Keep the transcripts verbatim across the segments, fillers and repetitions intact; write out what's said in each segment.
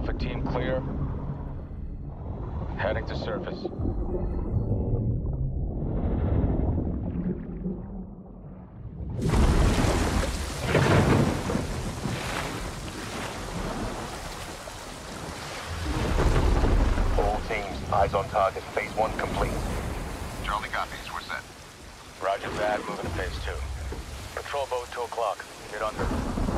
Alpha team clear. Heading to surface. All teams, eyes on target. Phase one complete. Charlie copies. We're set. Roger that. Moving to phase two. Patrol boat two o'clock. Get under.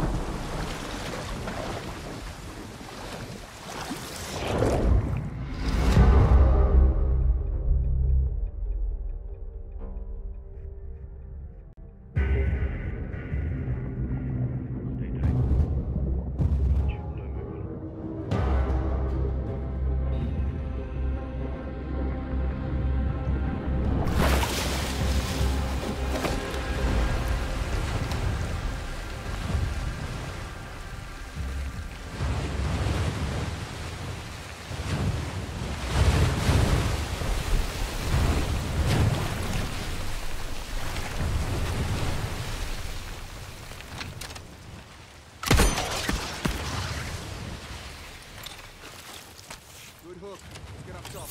Hook. Get up top.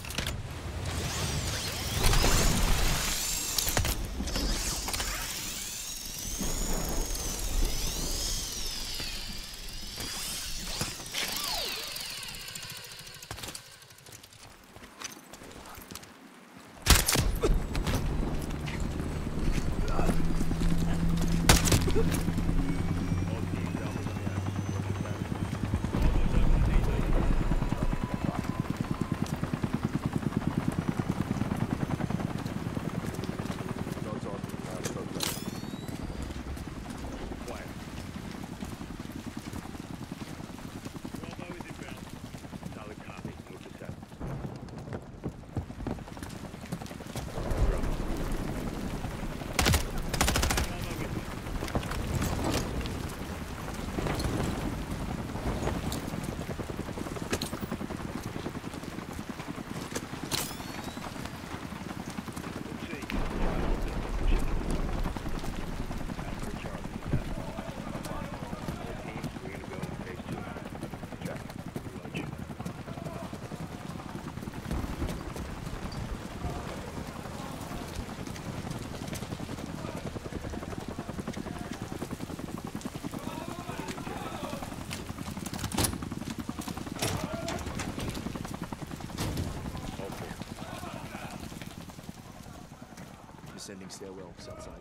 Descending stairwell, south side.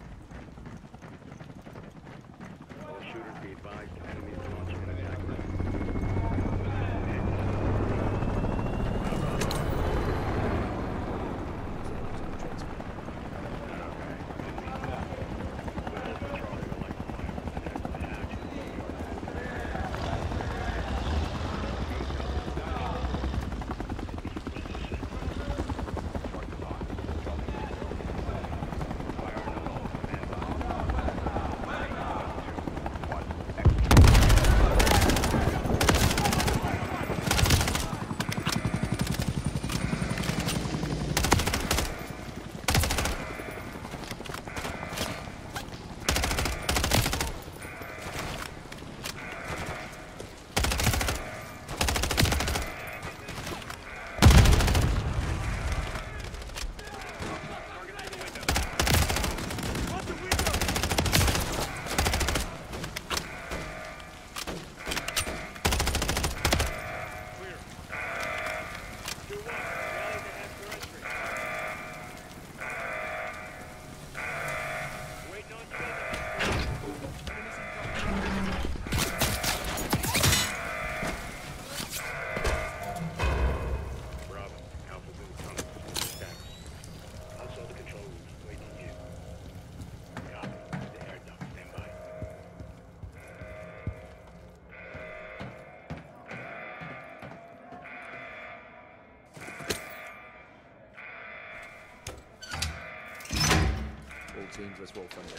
All shooters be advised, enemies launching an attack. Teams, let's roll thunder.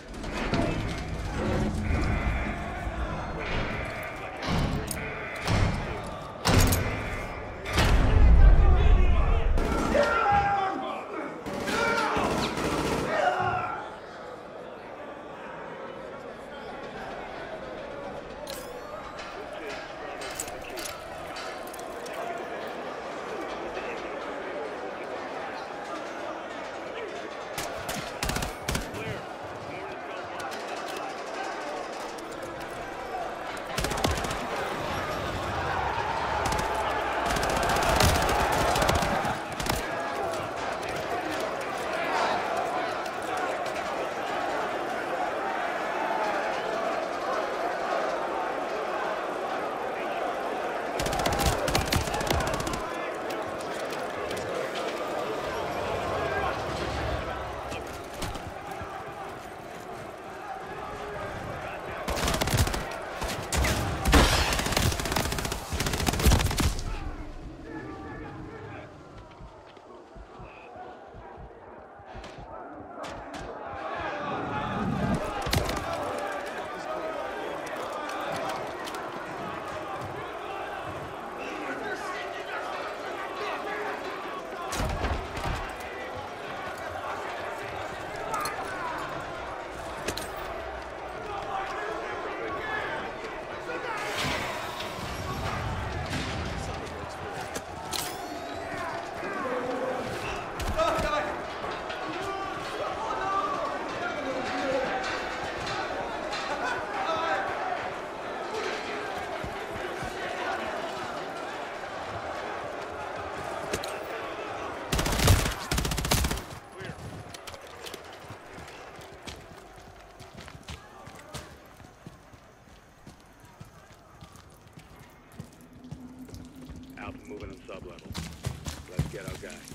moving on sub-level. Let's get our guy.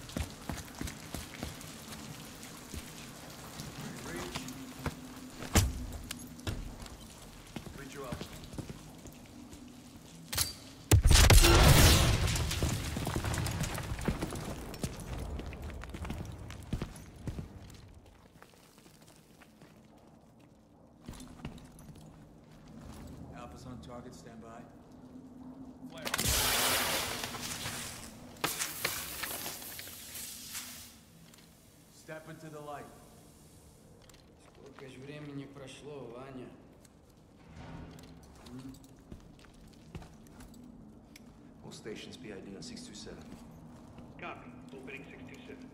Reach. Reach you up. Alpha's on target, stand by. Step into the light. Сколько ж времени прошло, Ваня? All stations P I D on six two seven. Copy. Opening six two seven.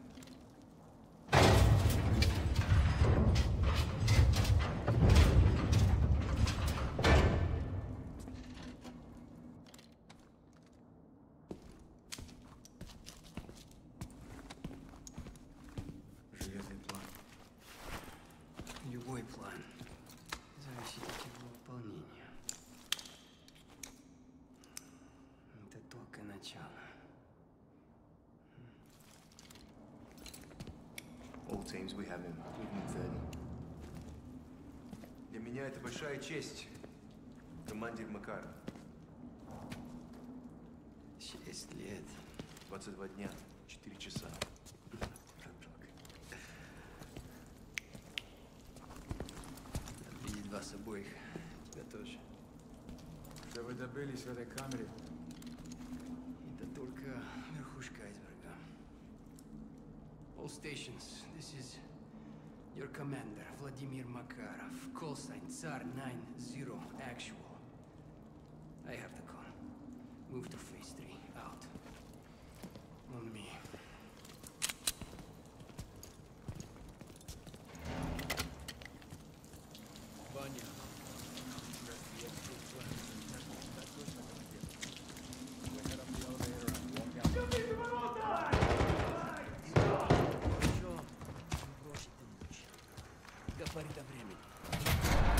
Железный план. Любой план зависит от его выполнения. Это только начало. All teams, we have him. Within thirty. Для меня это большая честь, командир Макаров. Шесть лет. двадцать два дня, четыре часа. Видеть вас обоих. Тебя тоже. Что вы добились в этой камере? Это только верхушка айсберга. All stations, this is your commander, Vladimir Makarov. Call sign Tsar nine zero actual. I have the con. Move to phase three. Out. On me. Ваня. Head up the elevator and walk out. Хорошо. Не бросить ты лучше. Говори до времени.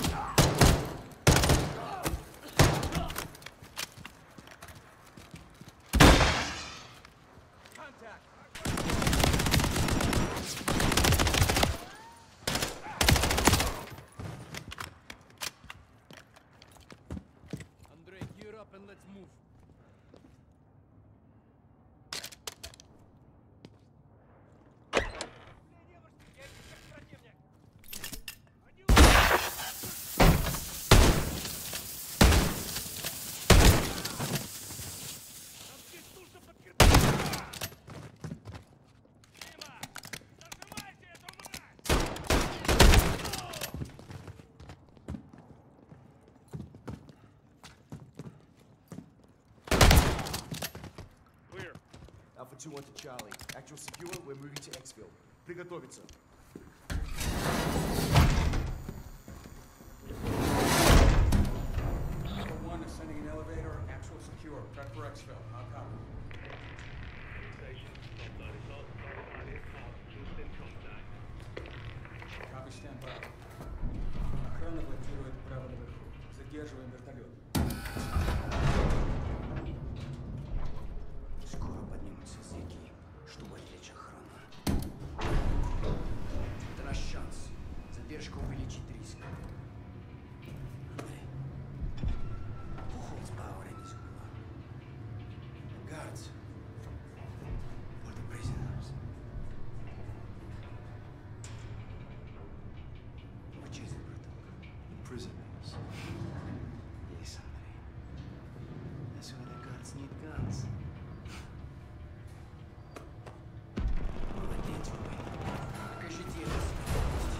Андрей, gear up and let's move. Alpha two one to Charlie. Actual secure, we're moving to Exfil. Приготовиться. Alpha one ascending an elevator, actual secure. Prep for exfil. How copy? Copy, stand by. Охрана блокирует право наверху. Задерживаем вертолет. Скоро поднимутся зэки, чтобы отвлечь охрану. Это наш шанс. Задержка увеличит риск. Андрей. Who holds power in this gulag? The guards. Or the prisoners? Which is it, браток? The prisoners. Yes, Андрей. That's why the guards need guns. Молодец, Ваня. Покажи дело смелости.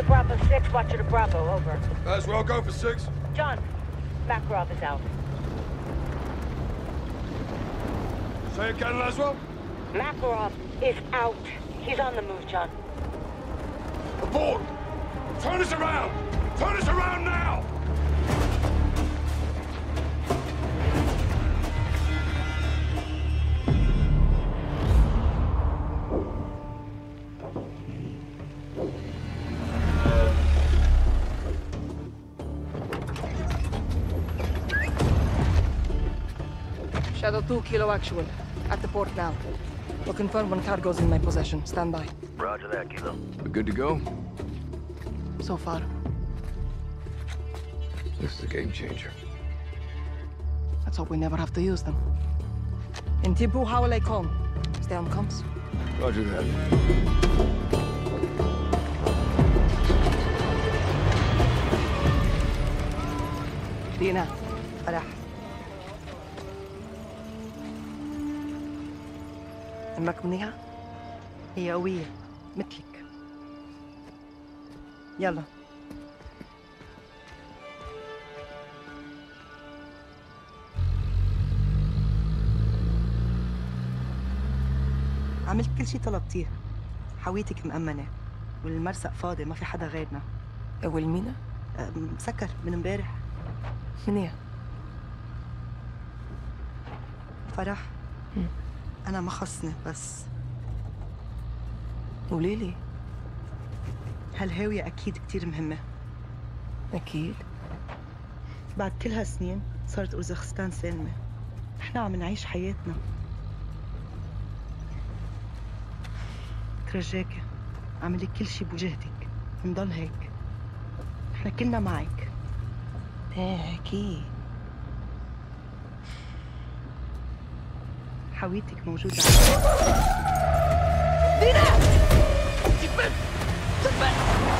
Bravo six, watcher to Bravo, over. As well, go for six. John, Makarov is out. Say again, Laswell. Makarov is out. He's on the move, John. Aboard! Turn us around! Turn us around now! Shadow two, Kilo actual. At the port now. Will confirm when cargo's in my possession. Stand by. Roger that, Kilo. We're good to go? So far. This is a game changer. Let's hope we never have to use them. Intibu hawale kom. Stay on comms. Roger that. Dina. Farah. أمك منيحة؟ هي قوية مثلك. يلا. عملت كل شي طلبتيه. حويتك مأمنة والمرسق فاضي ما في حدا غيرنا. والمينا؟ أه، مسكر من امبارح. منيح. فرح. م. أنا ما خصني بس قوليلي. هالهاوية أكيد كتير مهمة. أكيد. بعد كل هالسنين صارت أوزبكستان سالمة. إحنا عم نعيش حياتنا. ترجاكي اعملي كل شي بوجهتك. نضل هيك. إحنا كلنا معك. إيه أكيد. حويتك موجودة دينا! تكبر! تكبر!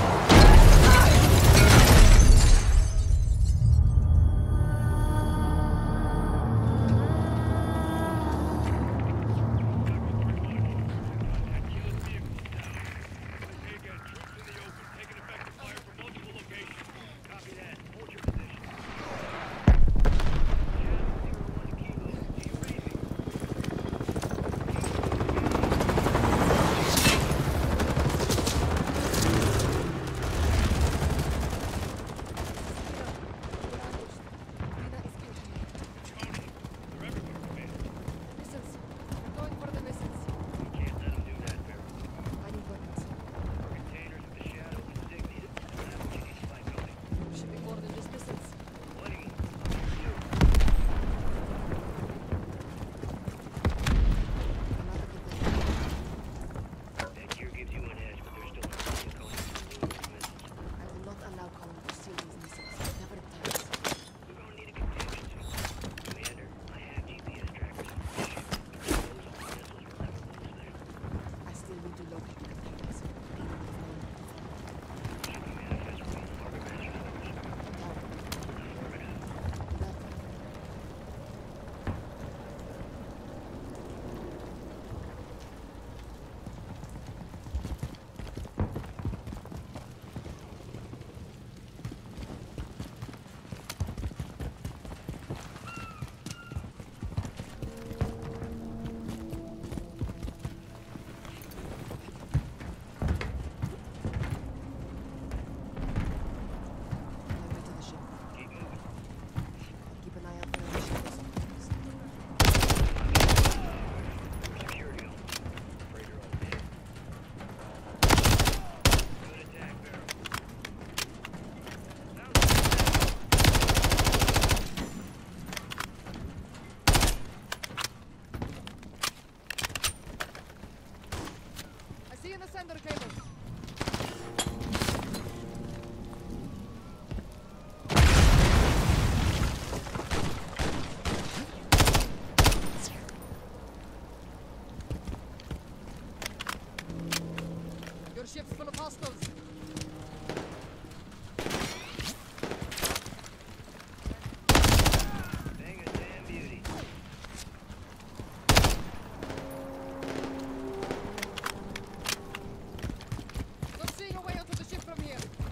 Your ship's full of hostiles. Bang a damn beauty. Don't see your way out of the ship from here.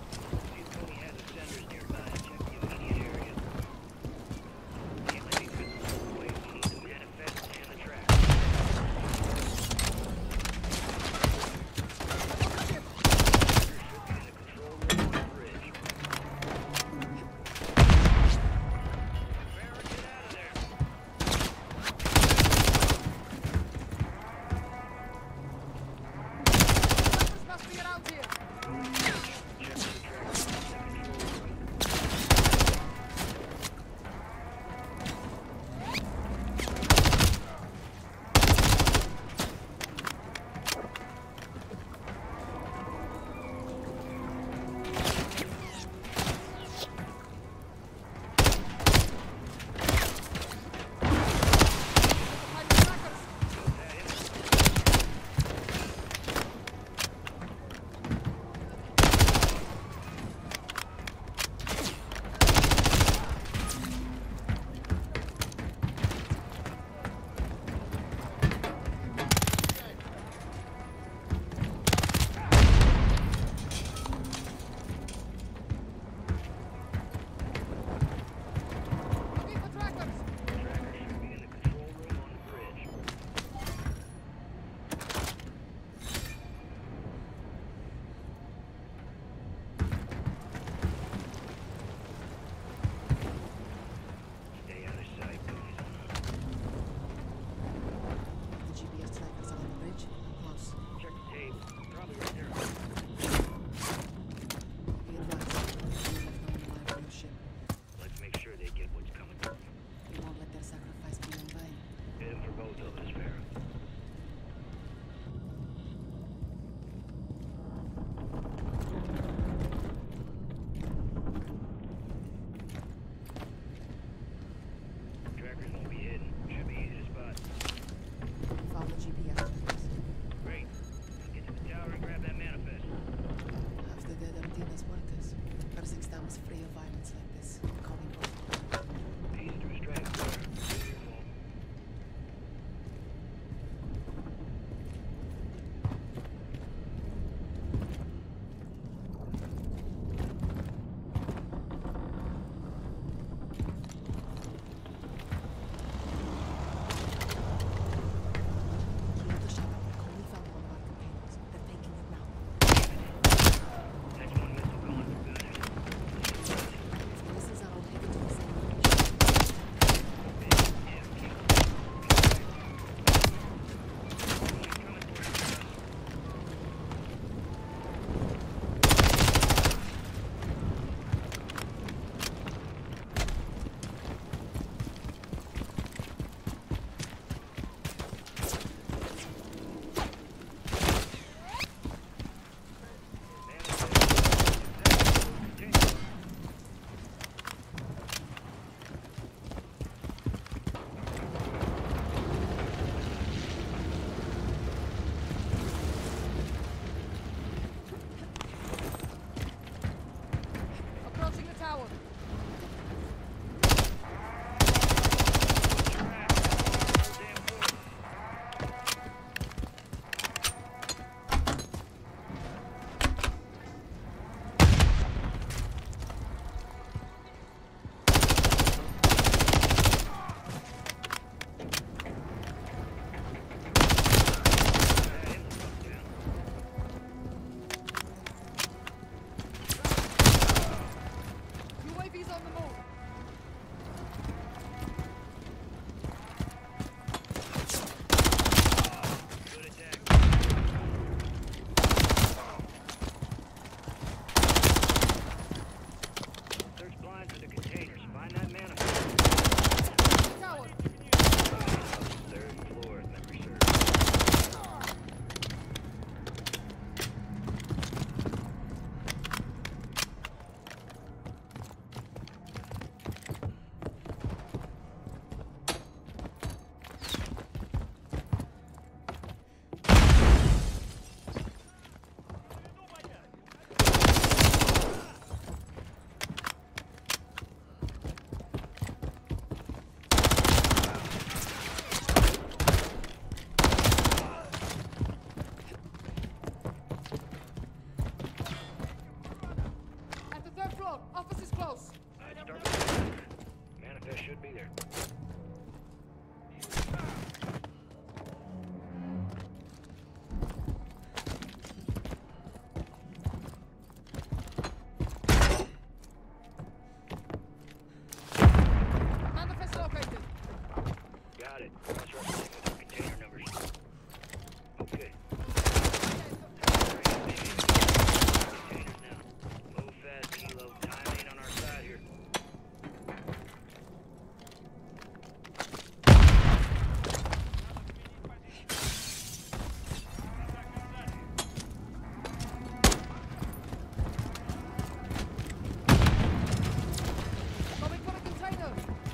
should be there. Manifest located. Got it. That's right. With the container numbers. Okay. Containers now. Move fast, Kilo. Time ain't on our side here. Coming for a container.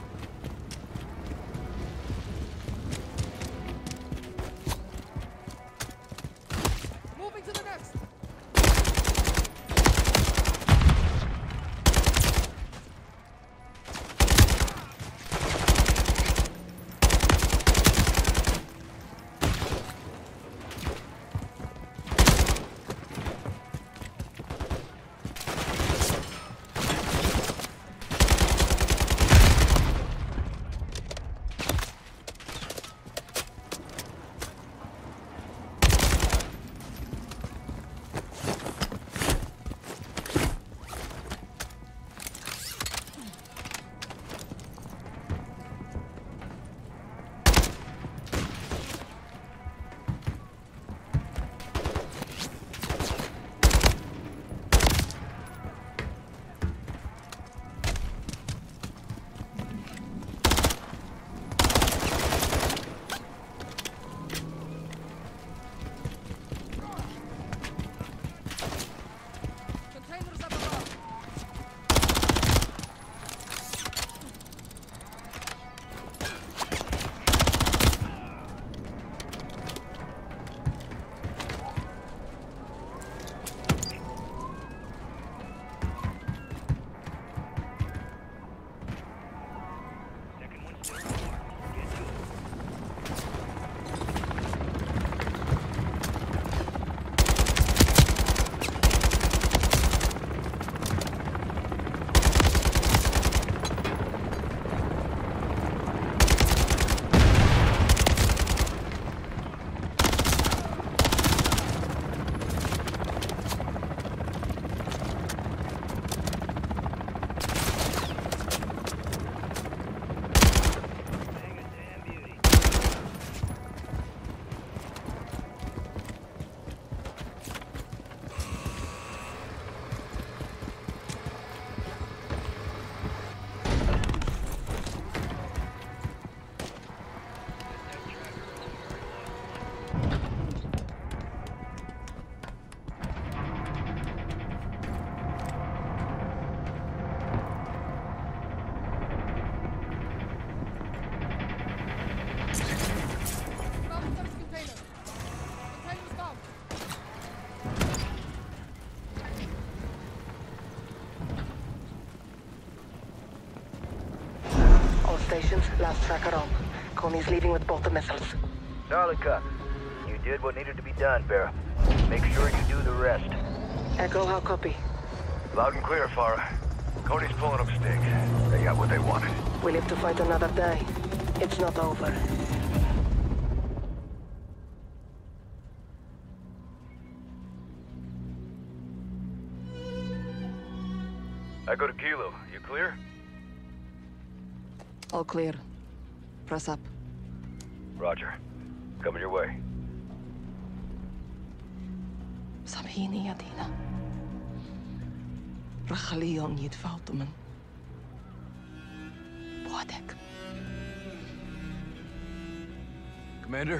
Moving to the next. Containers up above. Second one's still on mark. Get to it. Hang a damn beauty. Found the first container. Container's down. All stations, last tracker on. Coney's leaving with both the missiles. Solid copy. You did what needed to be done, Vera. Make sure you do the rest. Echo, how copy? Loud and clear, Farah. Cody's pulling up stakes. They got what they wanted. We live to fight another day. It's not over. I go to Kilo. You clear? All clear. Press up. Roger. Coming your way. سامحيني يا دينا. رح خليهم يتفاوتوا من بوعدك. Commander?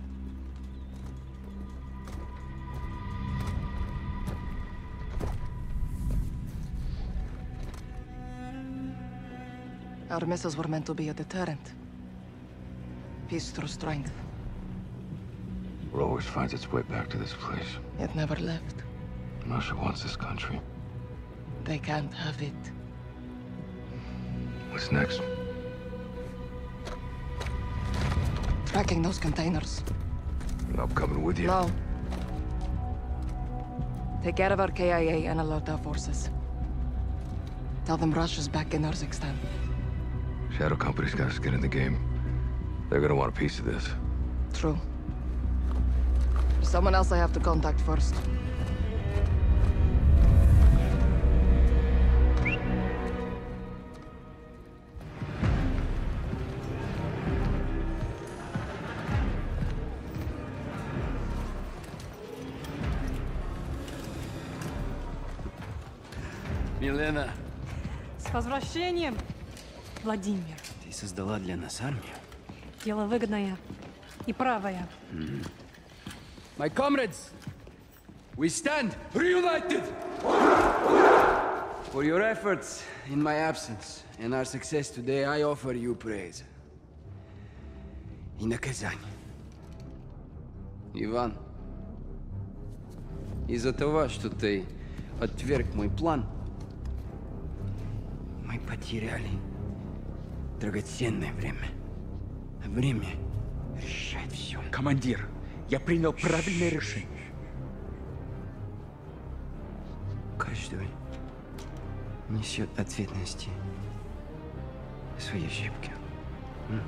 Our missiles were meant to be a deterrent. Peace through strength. It always finds its way back to this place. It never left. Russia wants this country. They can't have it. What's next? Tracking those containers. I'm coming with you. No. Take care of our K I A and alert our forces. Tell them Russia's back in Urzikstan. Shadow Company's got skin in the game. They're gonna want a piece of this. True. There's someone else I have to contact first. Милена, С возвращением, Владимир. ты создала для нас армию? Дело выгодное и правое. My comrades, we stand reunited! For your efforts in my absence and our success today, I offer you praise. И наказание. Иван, из-за того, что ты отверг мой план, мы потеряли драгоценное время. Время решает все. Командир, я принял правильное решение. Каждый несет ответственности за свои ошибки. М?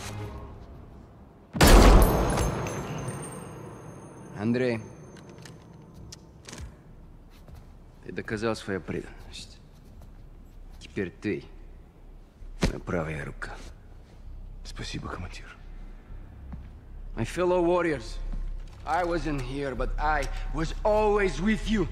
Андрей, ты доказал свою преданность. Теперь ты моя правая рука. Спасибо, командир. My fellow warriors, I wasn't here, but I was always with you.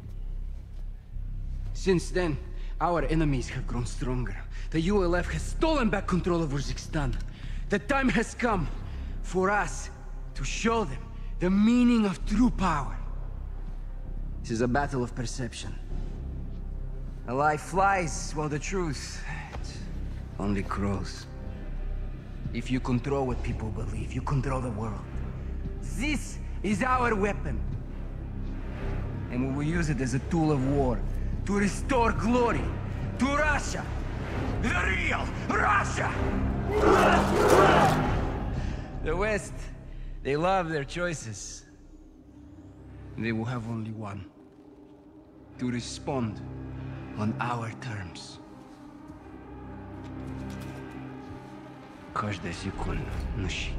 Since then, our enemies have grown stronger. The U L F has stolen back control of Urzikstan. The time has come for us to show them the meaning of true power. This is a battle of perception. A lie flies while the truth only grows. If you control what people believe, you control the world. This is our weapon. And we will use it as a tool of war to restore glory to Russia. The real Russia! The West, they love their choices. They will have only one. To respond on our terms. Каждая секунда на счету.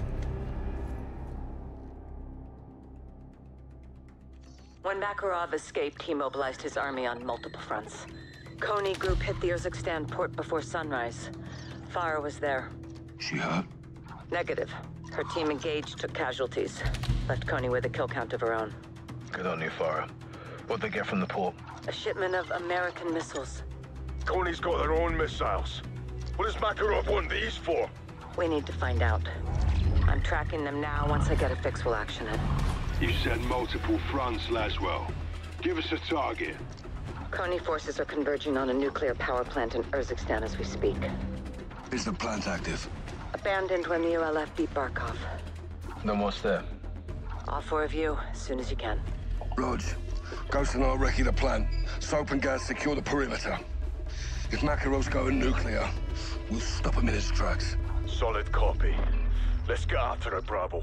When Makarov escaped, he mobilized his army on multiple fronts. Kony group hit the Urzikstan port before sunrise. Farah was there. She hurt? Negative. Her team engaged, took casualties. Left Kony with a kill count of her own. Good on you, Farah. What'd they get from the port? A shipment of American missiles. Kony's got their own missiles. What does Makarov want these for? We need to find out. I'm tracking them now. Once I get a fix, we'll action it. You said multiple fronts, Laswell. Give us a target. Kony forces are converging on a nuclear power plant in Urzikstan as we speak. Is the plant active? Abandoned when the U L F beat Barkov. Then what's there? All four of you, as soon as you can. Rog, Ghost and I'll recce the plant. Soap and gas secure the perimeter. If Makarov's going nuclear, we'll stop him in his tracks. Solid copy. Let's get after it, Bravo.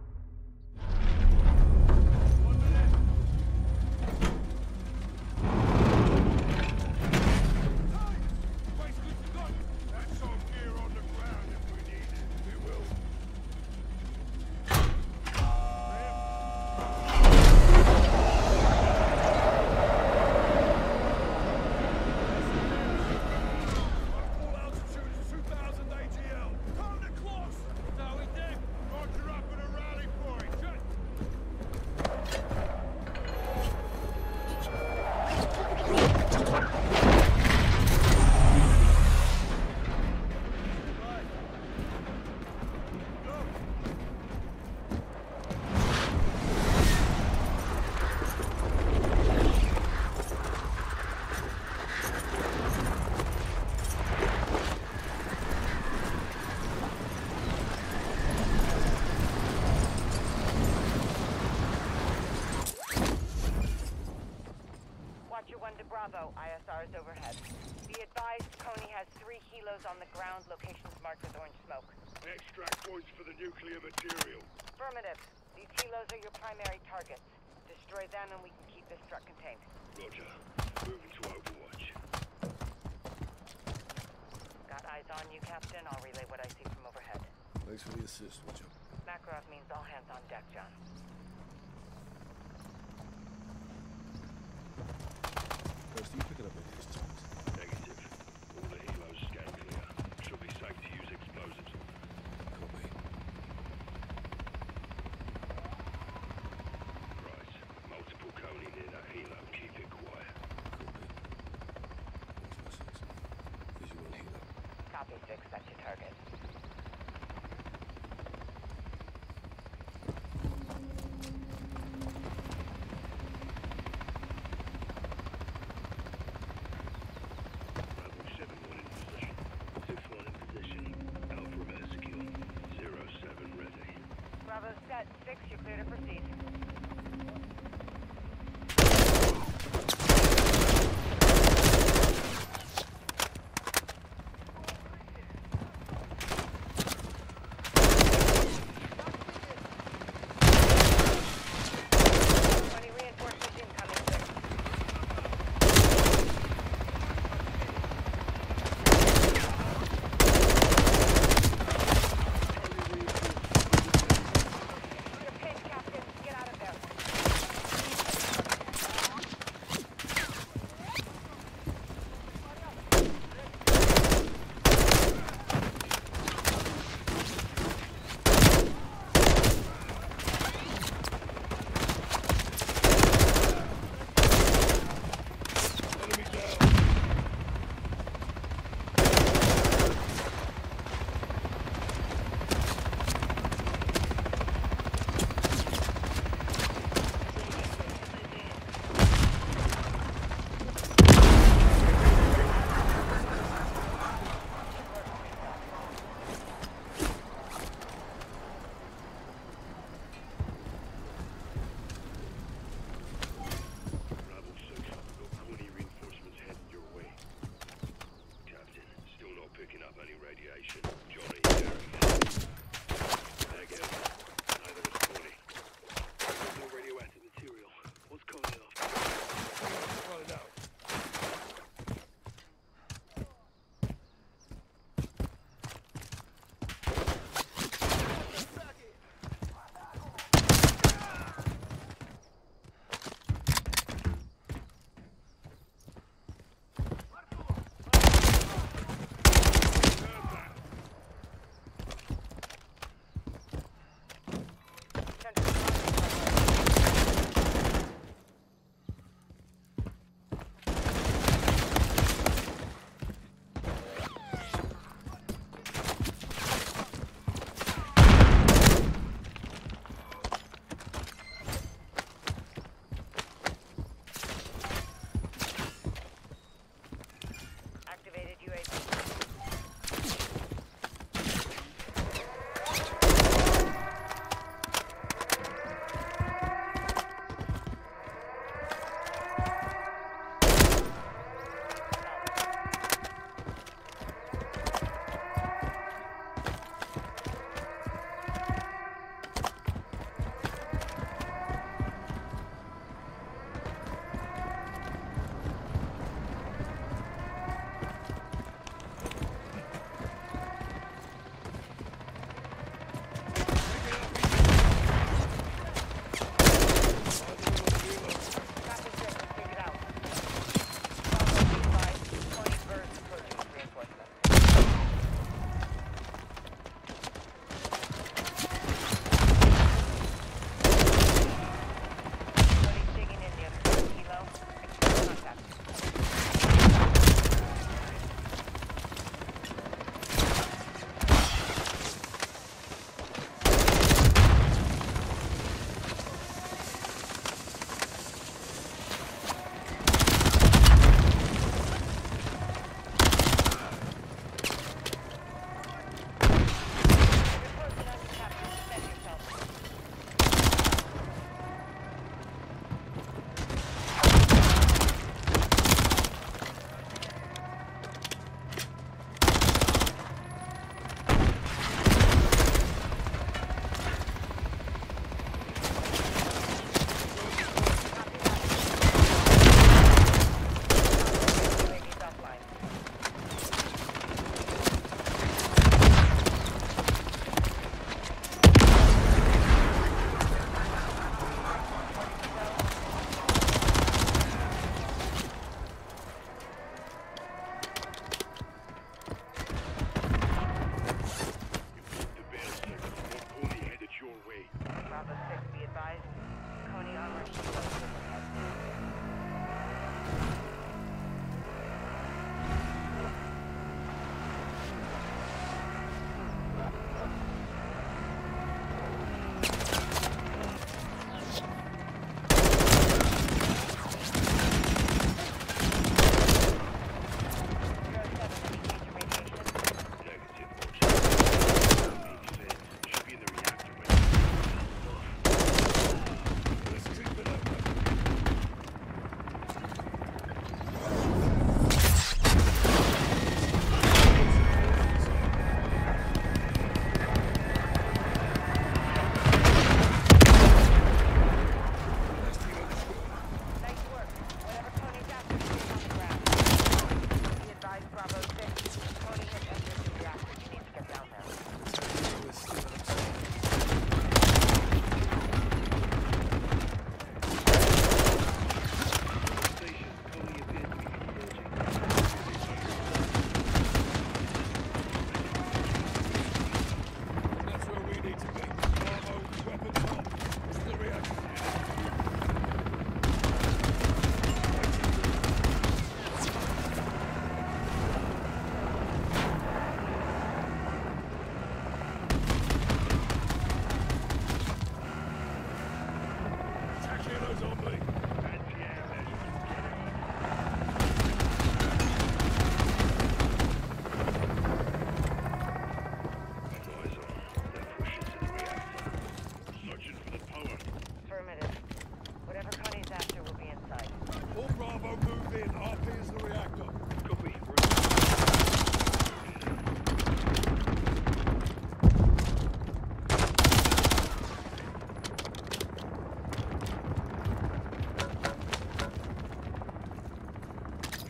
Bravo, I S R is overhead. Be advised, Kony has three helos on the ground, locations marked with orange smoke. Extract points for the nuclear material. Affirmative. These helos are your primary targets. Destroy them and we can keep this truck contained. Roger. Moving to Overwatch. Got eyes on you. Captain. I'll relay what I see from overhead. Thanks for the assist, Witcher. Makarov means all hands on deck, John. First, you picking up any instruments? Negative. All the helos scan clear. Should be safe to use explosives. Copy. Right. Multiple Coney near that helo. Keep it quiet. Copy. What's my six? Visual helo. Copy six, that's your target. Bravo seven one in position. six one in position. Alpha Romeo secure. zero seven ready. Bravo set. Six, you're clear to proceed. twenty reinforcements incoming, six. You're pinned, Captain. Get out of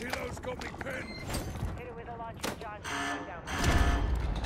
Helo's got me pinned. Hit it with a launcher, John. Right down there.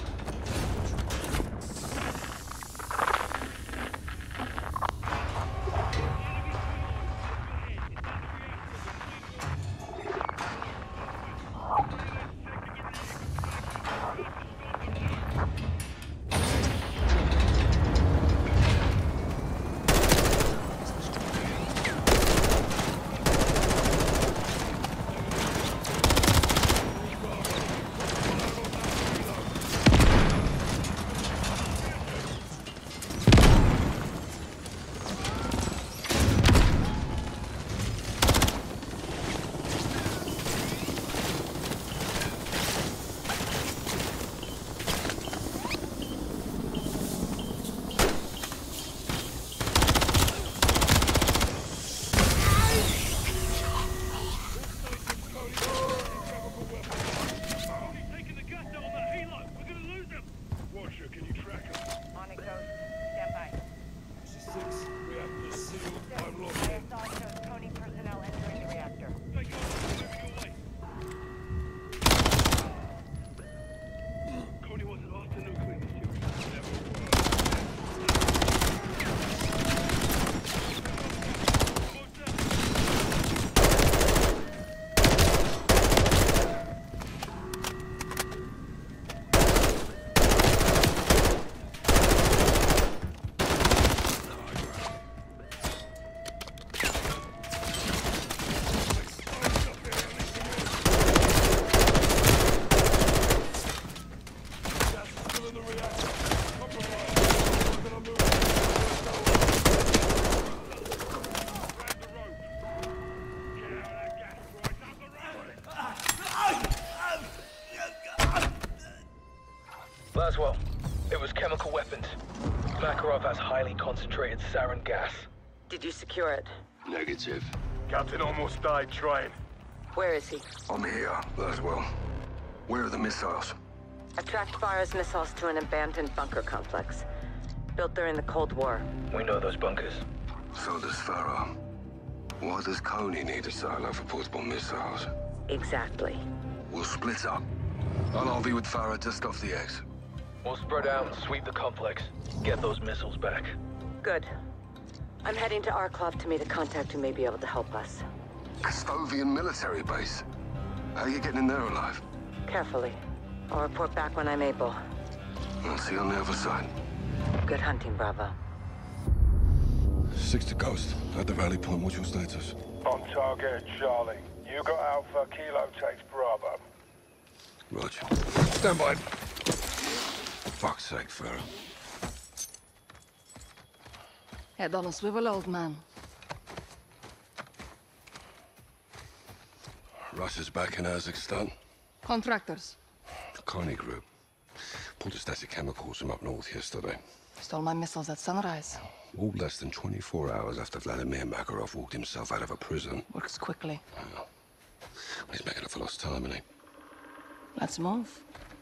Laswell, it was chemical weapons. Makarov has highly concentrated sarin gas. Did you secure it? Negative. Captain almost died trying. Where is he? I'm here, Laswell. Where are the missiles? I tracked Farah's missiles to an abandoned bunker complex. Built during the Cold War. We know those bunkers. So does Farah. Why does Coney need a silo for portable missiles? Exactly. We'll split up. I'll R V with Farah just off the X. We'll spread out and sweep the complex. Get those missiles back. Good. I'm heading to Arklov to meet a contact who may be able to help us. Custovian military base? How are you getting in there alive? Carefully. I'll report back when I'm able. I'll see you on the other side. Good hunting, Bravo. Six to Ghost. At the rally point, what's your status? On target, Charlie. You got Alpha, Kilo takes Bravo. Roger. Stand by. Fuck's sake, Farah. Head on a swivel, old man. Russia's back in Kazakhstan. Contractors. The Coney Group. Pulled a static chemicals from up north yesterday. Stole my missiles at sunrise. All less than twenty-four hours after Vladimir Makarov walked himself out of a prison. Works quickly. Oh. He's making up for lost time, isn't he? Let's move.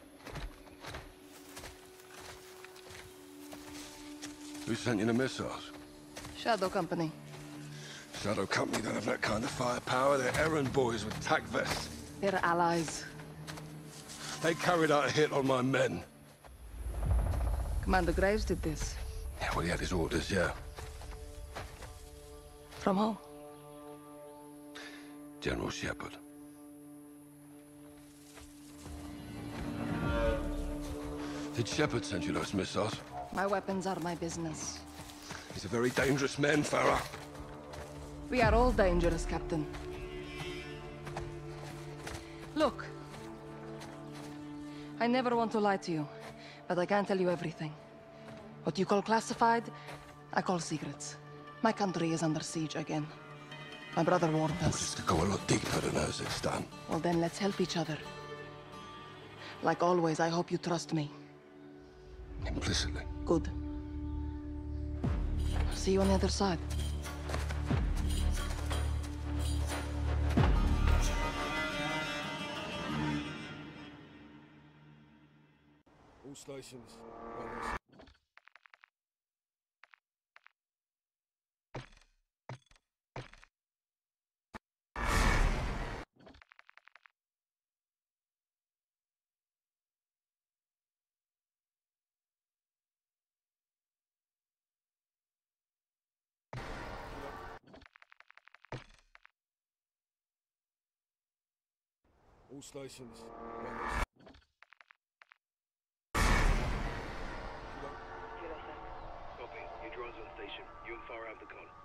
Who sent you the missiles? Shadow Company. Shadow Company don't have that kind of firepower. They're errand boys with tac vests. They're allies. They carried out a hit on my men. Commander Graves did this. Yeah, well, he had his orders, yeah. From who? General Shepard. Did Shepard send you those missiles? My weapons are my business. He's a very dangerous man, Farah. We are all dangerous, Captain. Look. I never want to lie to you, but I can't tell you everything. What you call classified, I call secrets. My country is under siege again. My brother warned us. Just to go a lot deeper than Kazakhstan. Well, then let's help each other. Like always, I hope you trust me. Implicitly. Good. See you on the other side. All stations. All stations. Copy. Your drone's on station. You and Farah have the con.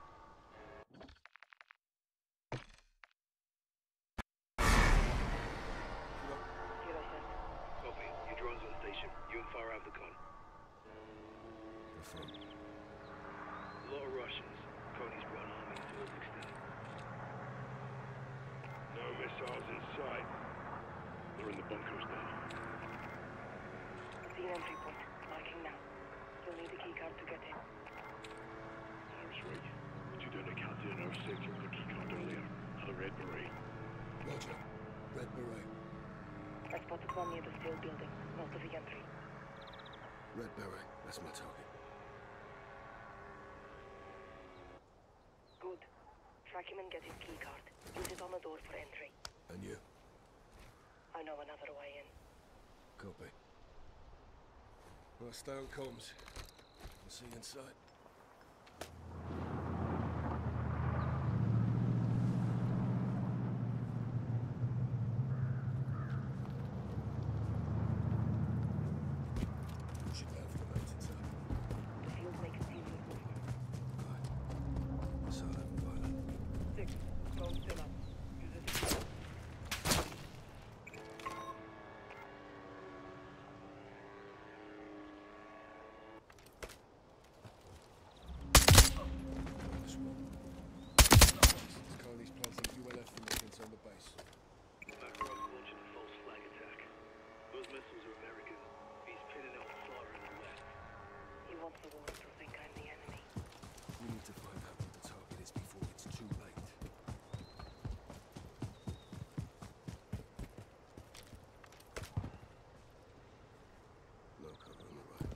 Copy. Your drone's on station. You and Farah have the con. A lot of Russians. Coney's brought an army into Uzbekistan. No missiles in sight. They're in the bunkers now. The entry point. Marking now. You'll need the keycard to get in. That's right. But you didn't account in our sector with the keycard earlier. Had a red beret. Roger. Red beret. I spotted one near the steel building, north of the entry. Red beret. That's my target. Good. Track him and get his keycard. Use it on the door for entry. And you? I know another way in. Copy. Right, stay on comms. I'll see you inside. Should have your mates inside. The field makes seamless movement. Right. Silent, violent. Six. Phone still up. Use it. Coney's planting U L F munitions on the base. Makarov's launching a false flag attack. Those missiles are American. He's pinning out Farah in the west. He wants the world to think I'm the enemy. We need to find out what the target is before it's too late. Low cover on the right.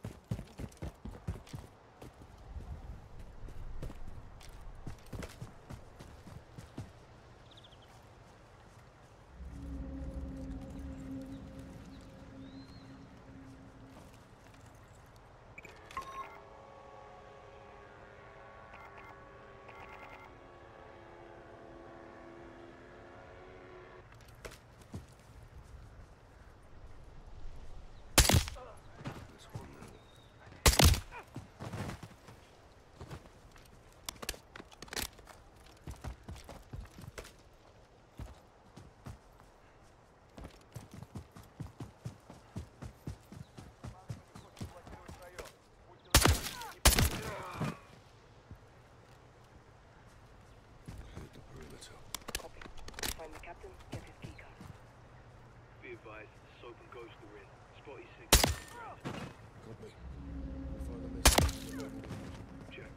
This one now. Cleared the perimeter. Copy. Find the captain, get his keycard. Be advised, Soap and Ghost are in. Spotty signal on the ground. Copy. We'll find the missile. Check.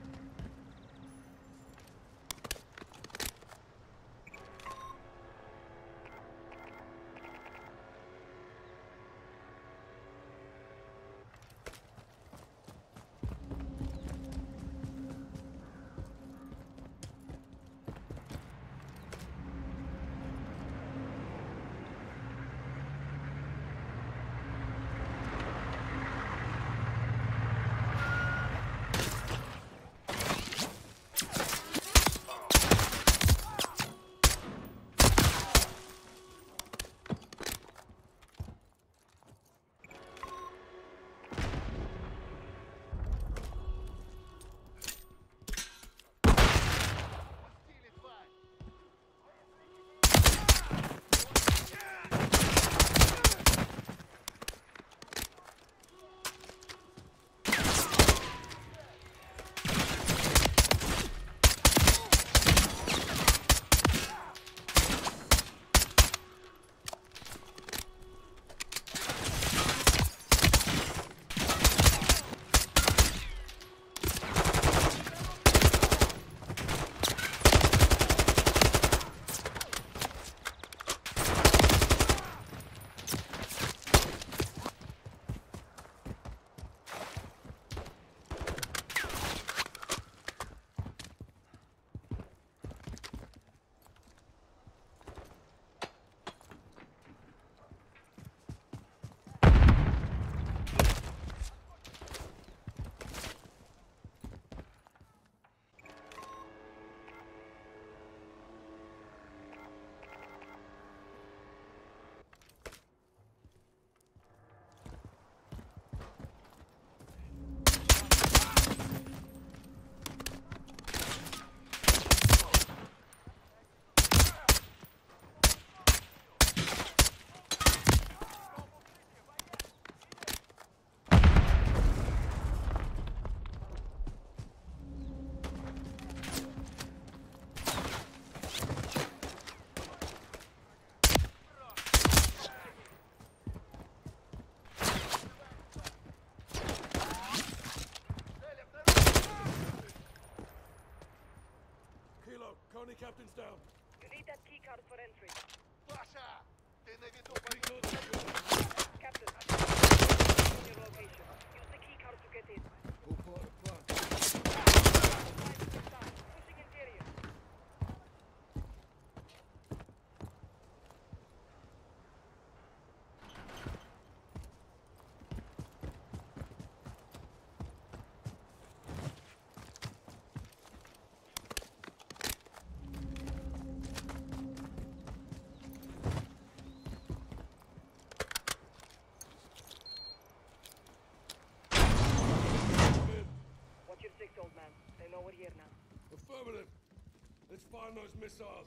Affirmative. Let's find those missiles.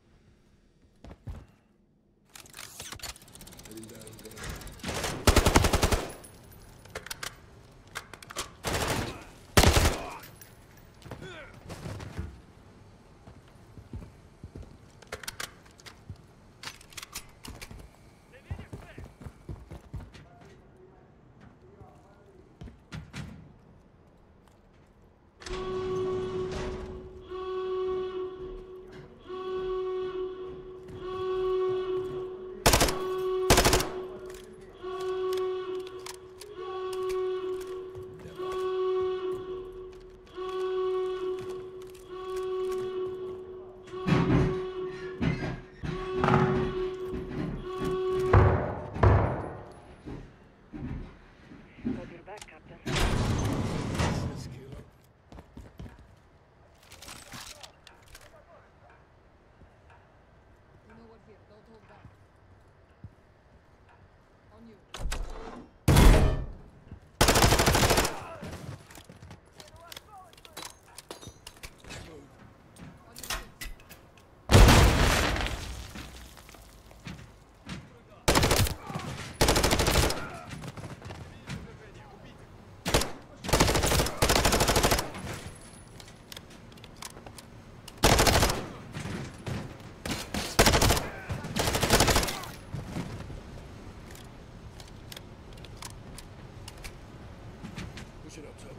Heading down, push it up, Tom.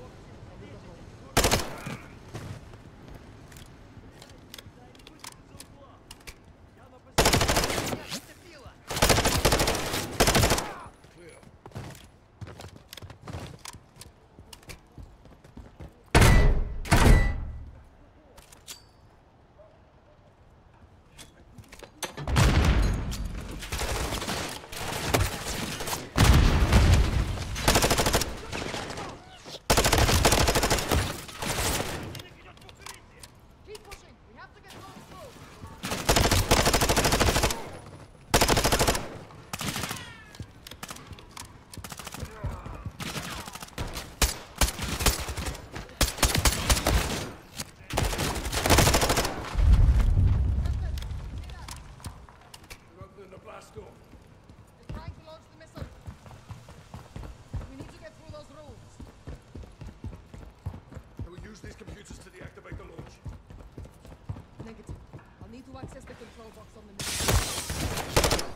These computers to deactivate the launch. Negative. I'll need to access the control box on the missile.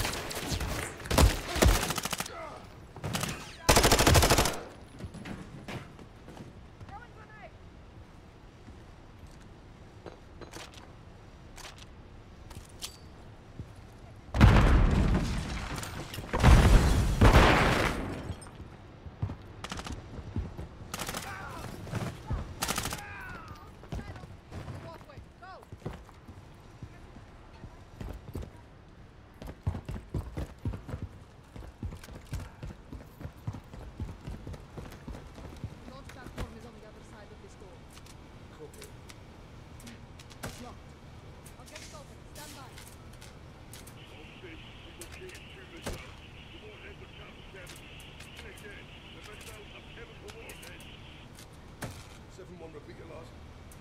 seven one, repeat your last.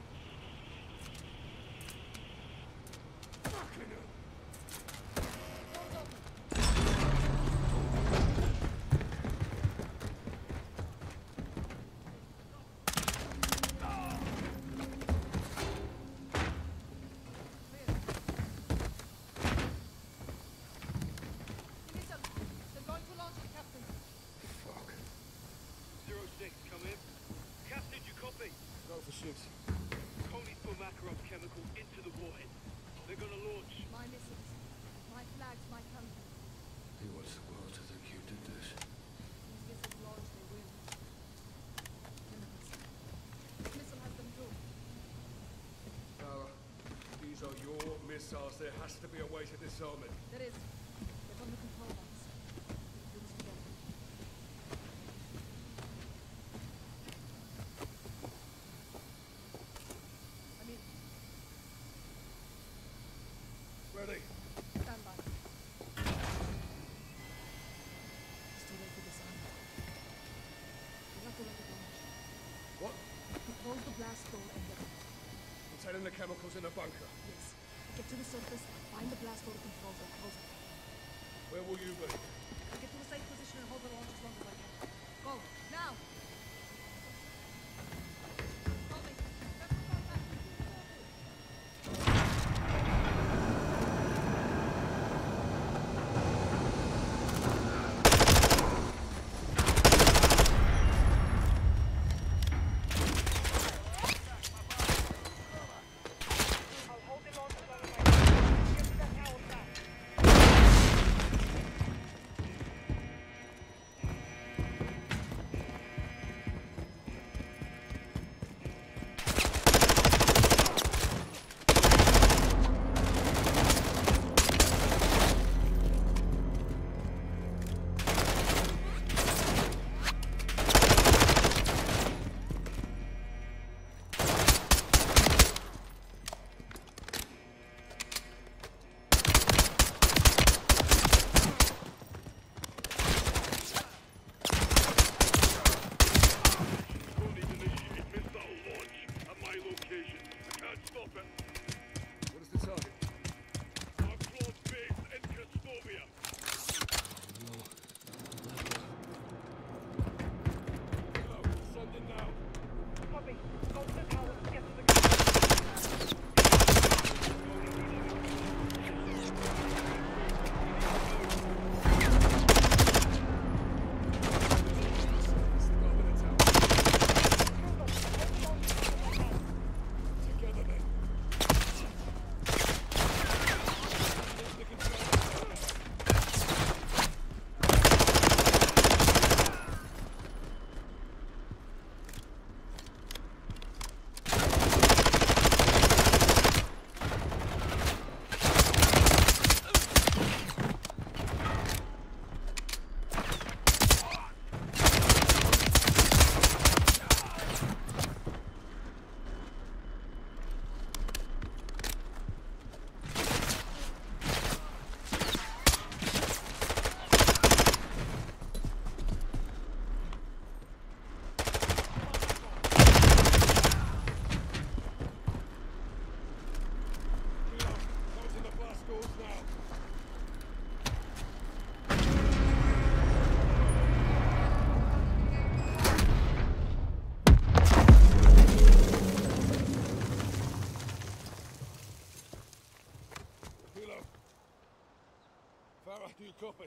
Fucking hell. Six. Coney's put Makarov's chemical into the warhead. They're gonna launch. My missiles. My flags, my country. He wants the world to think you did this. These missiles launch, they will. This missile has them too. Farah, these are your missiles. There has to be a way to disarm it. There is. They're from the control box. Do this together. Ready. Stand by. It's too late to disarm it. You have to let it launch. What? Close the blast door and get it. the chemicals in the bunker. Yes. Get to the surface, find the blast door controls, and close it. Where will you be? Get to a safe position and hold the launch as long as I can. Go, now! Farah, do you copy?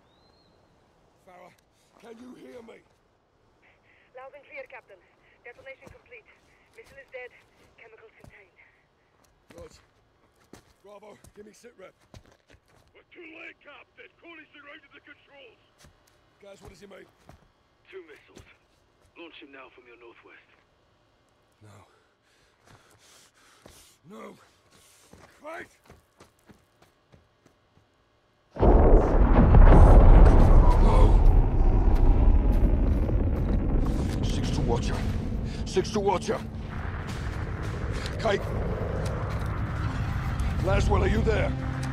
Farah, can you hear me? Loud and clear, Captain. Detonation complete. Missile is dead. Chemicals contained. Good. Bravo, give me sit rep. We're too late, Captain. Coney's surrounded the controls. Guys, what does he mean? Two missiles. Launch him now from your northwest. No. No. Fight! Six to Watcher. Six to Watcher. Kate. Laswell, are you there?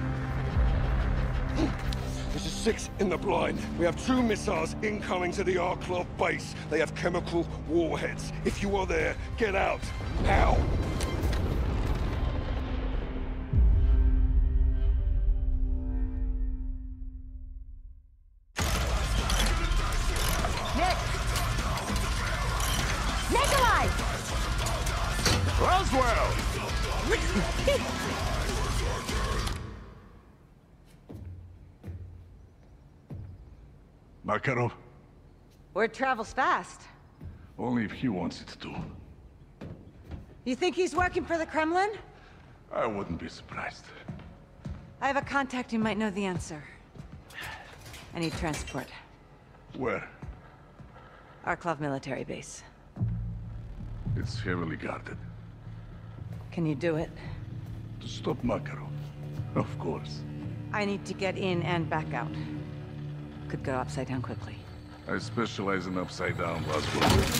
This is six in the blind. We have two missiles incoming to the Arklov base. They have chemical warheads. If you are there, get out. Now! Makarov? Word travels fast. Only if he wants it to. You think he's working for the Kremlin? I wouldn't be surprised. I have a contact who might know the answer. I need transport. Where? Arklov military base. It's heavily guarded. Can you do it? To stop Makarov? Of course. I need to get in and back out. Could go upside down quickly. I specialize in upside down, Laswell.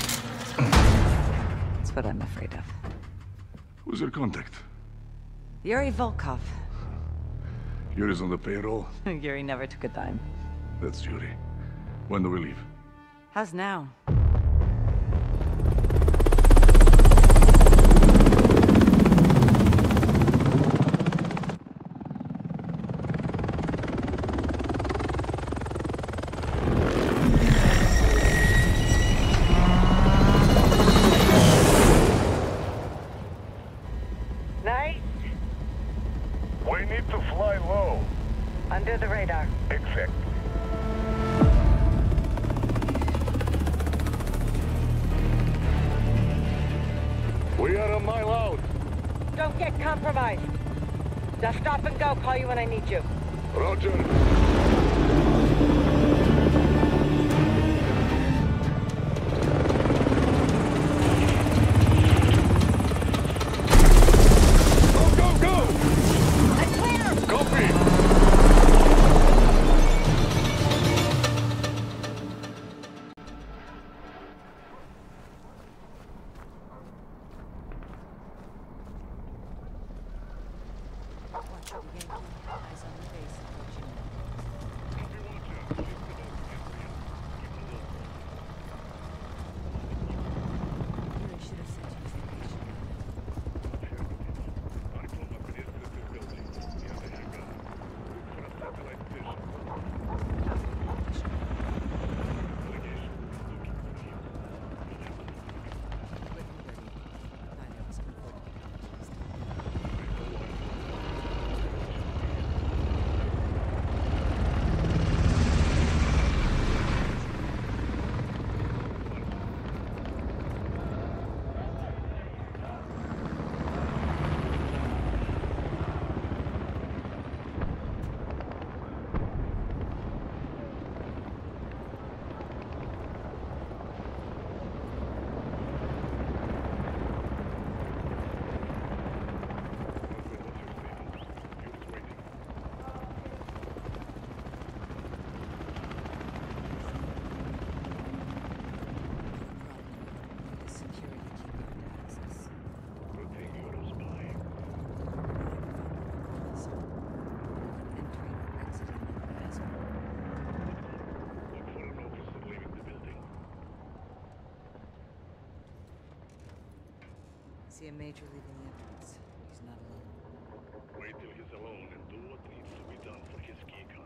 That's what I'm afraid of. Who's your contact? Yuri Volkov. Yuri's on the payroll? Yuri never took a dime. That's Yuri. When do we leave? How's now? Under the radar. Exact. We are a mile out. Don't get compromised. Now stop and go. Call you when I need you. Roger. See a major leaving the entrance. He's not alone. Wait till he's alone and do what needs to be done for his key card.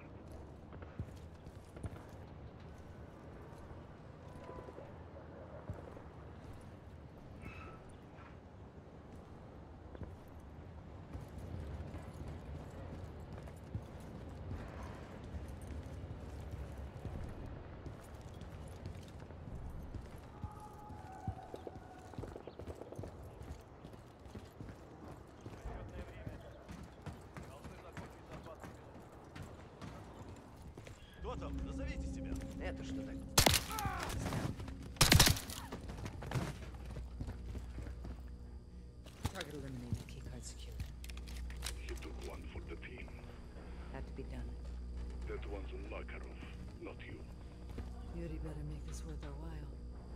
Кто там? Назовите себя. Это что такое? Target eliminated. Keycard secured. He took one for the team. Had to be done. That one's on Makarov, not you. Yuri better make this worth our while.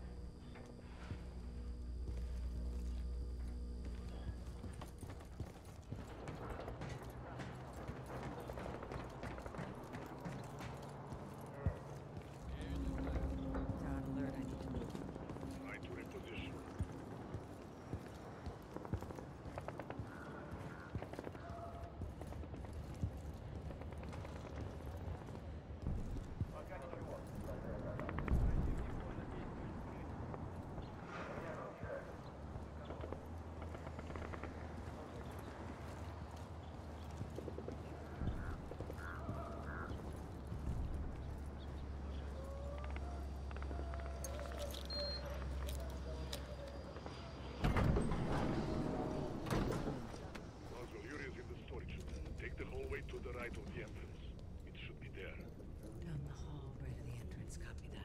To the right of the entrance. It should be there. Down the hall, right of the entrance. Copy that.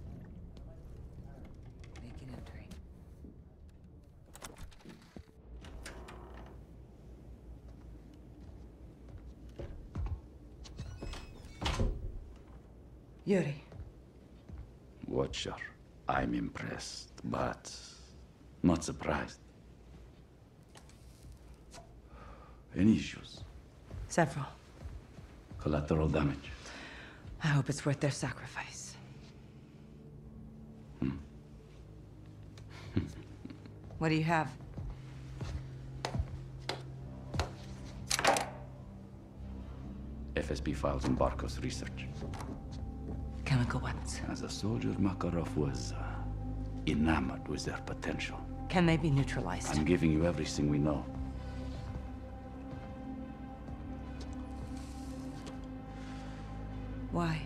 Make an entry. Yuri. Watcher, I'm impressed, but not surprised. Any issues? Several. Collateral damage. I hope it's worth their sacrifice. Hmm. What do you have? F S B files and Barkov's research. Chemical weapons. As a soldier, Makarov was uh, enamored with their potential. Can they be neutralized? I'm giving you everything we know. Why?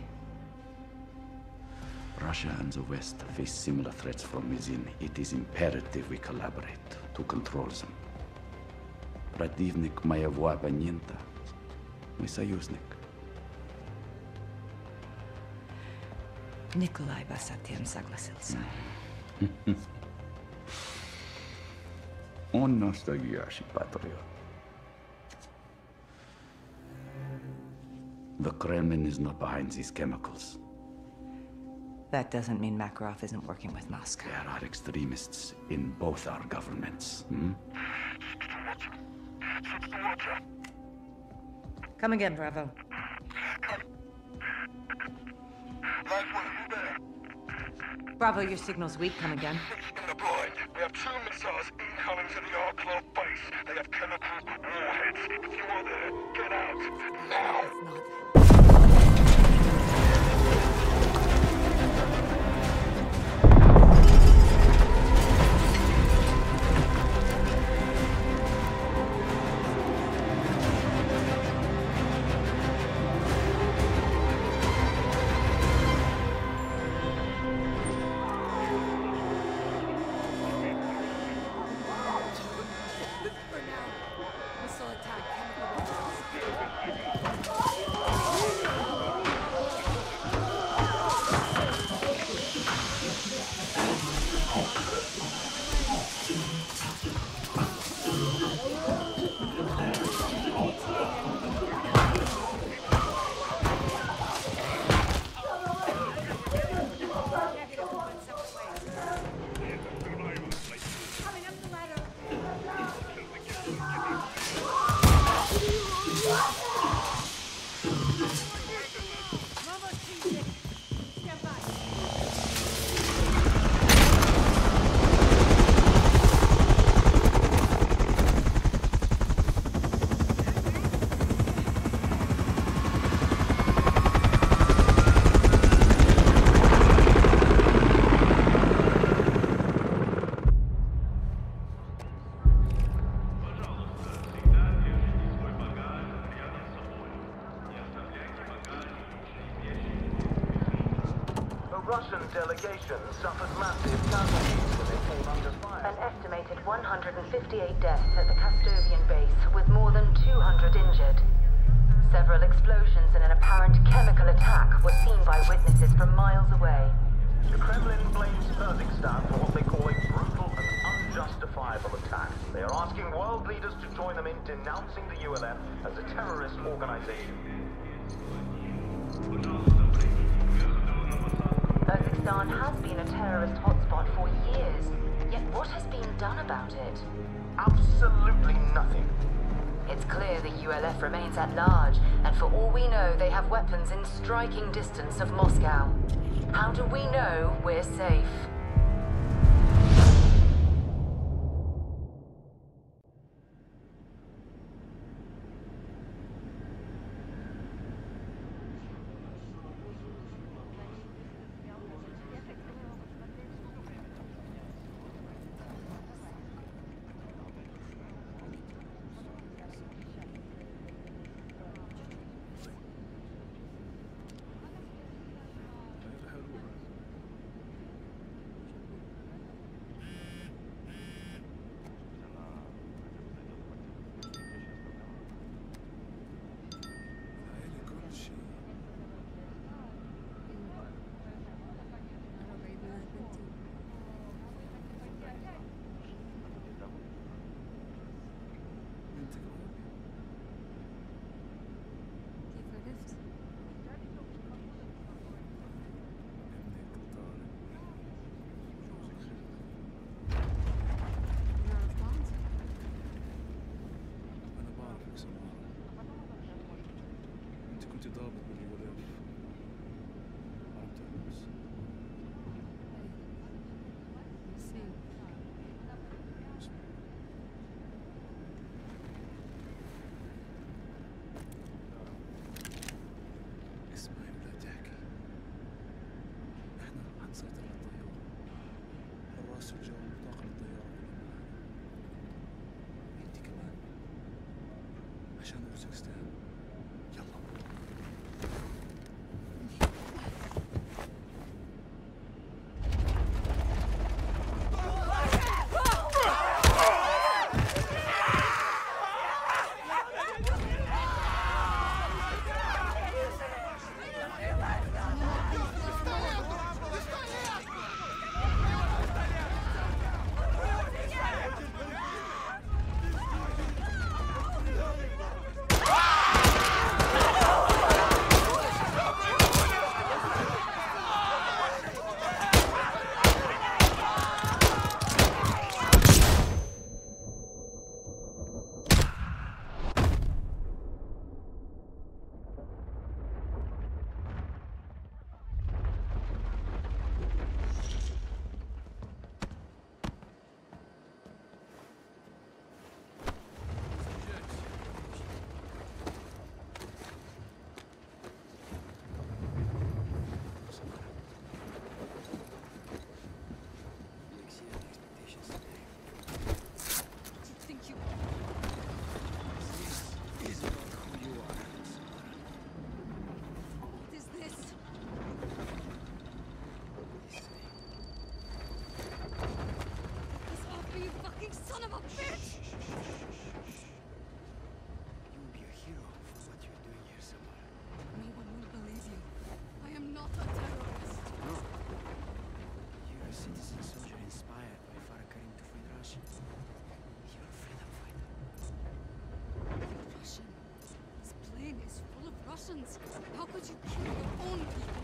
Russia and the West face similar threats from within. It is imperative we collaborate to control them. Противник моего оппонента — мой союзник. Nikolai by sa tým согласился. Он настоящий патриот. The Kremlin is not behind these chemicals. That doesn't mean Makarov isn't working with Moscow. There are extremists in both our governments. Hmm? Come again, Bravo. Bravo, your signal's weak. Come again. In the blind, we have two missiles incoming to the Arklov base. They have chemical warheads. If you are there, get out. Now. Delegation suffered massive casualties when they came under fire. An estimated one hundred fifty-eight deaths at the Castovian base, with more than two hundred injured. Several explosions and an apparent chemical attack were seen by witnesses from miles away. The Kremlin blames Kyrgyzstan for what they call a brutal and unjustifiable attack. They are asking world leaders to join them in denouncing the U L F as a terrorist organization. Kyrgyzstan has been a terrorist hotspot for years, yet what has been done about it? Absolutely nothing. It's clear the U L F remains at large, and for all we know, they have weapons in striking distance of Moscow. How do we know we're safe? Russians. How could you kill your own people?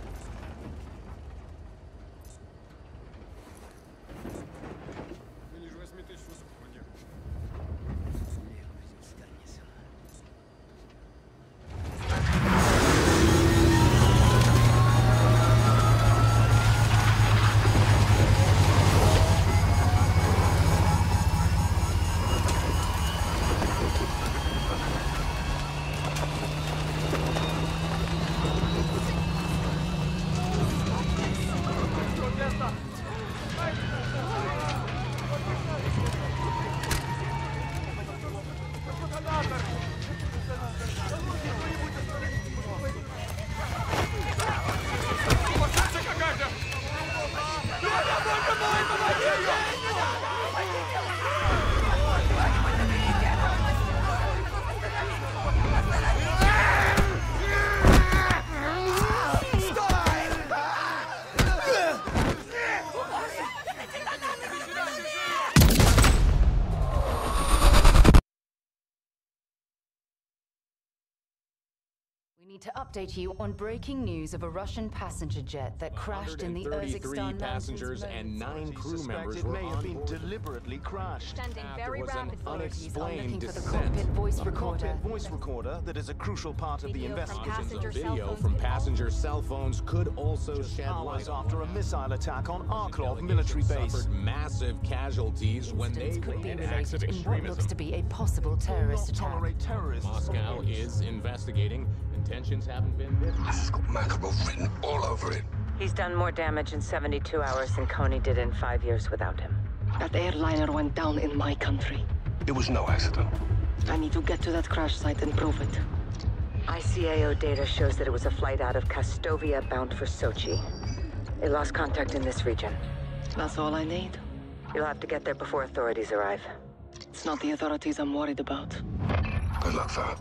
We need to update you on breaking news of a Russian passenger jet that crashed in the thirty-three Urzikstan passengers and nine crew members were may have on been board. deliberately crashed. Standing very There was an rapid. Authorities are looking unexplained for the descent. cockpit voice The recorder. cockpit voice recorder that is a crucial part of the Video from investigation. passenger cell Video phones from could passenger cell phones could also Just shed hours light after a missile attack on Arklov Delegations military base. suffered massive casualties when they Incidents could be raided acts of related in what looks extremism. to be a possible terrorist Not attack. tolerate terrorists. Moscow is investigating. Intentions haven't been. This has got Makarov written all over it. He's done more damage in seventy-two hours than Coney did in five years without him. That airliner went down in my country. It was no accident. I need to get to that crash site and prove it. I C A O data shows that it was a flight out of Kastovia bound for Sochi. They lost contact in this region. That's all I need. You'll have to get there before authorities arrive. It's not the authorities I'm worried about. Good luck, fella.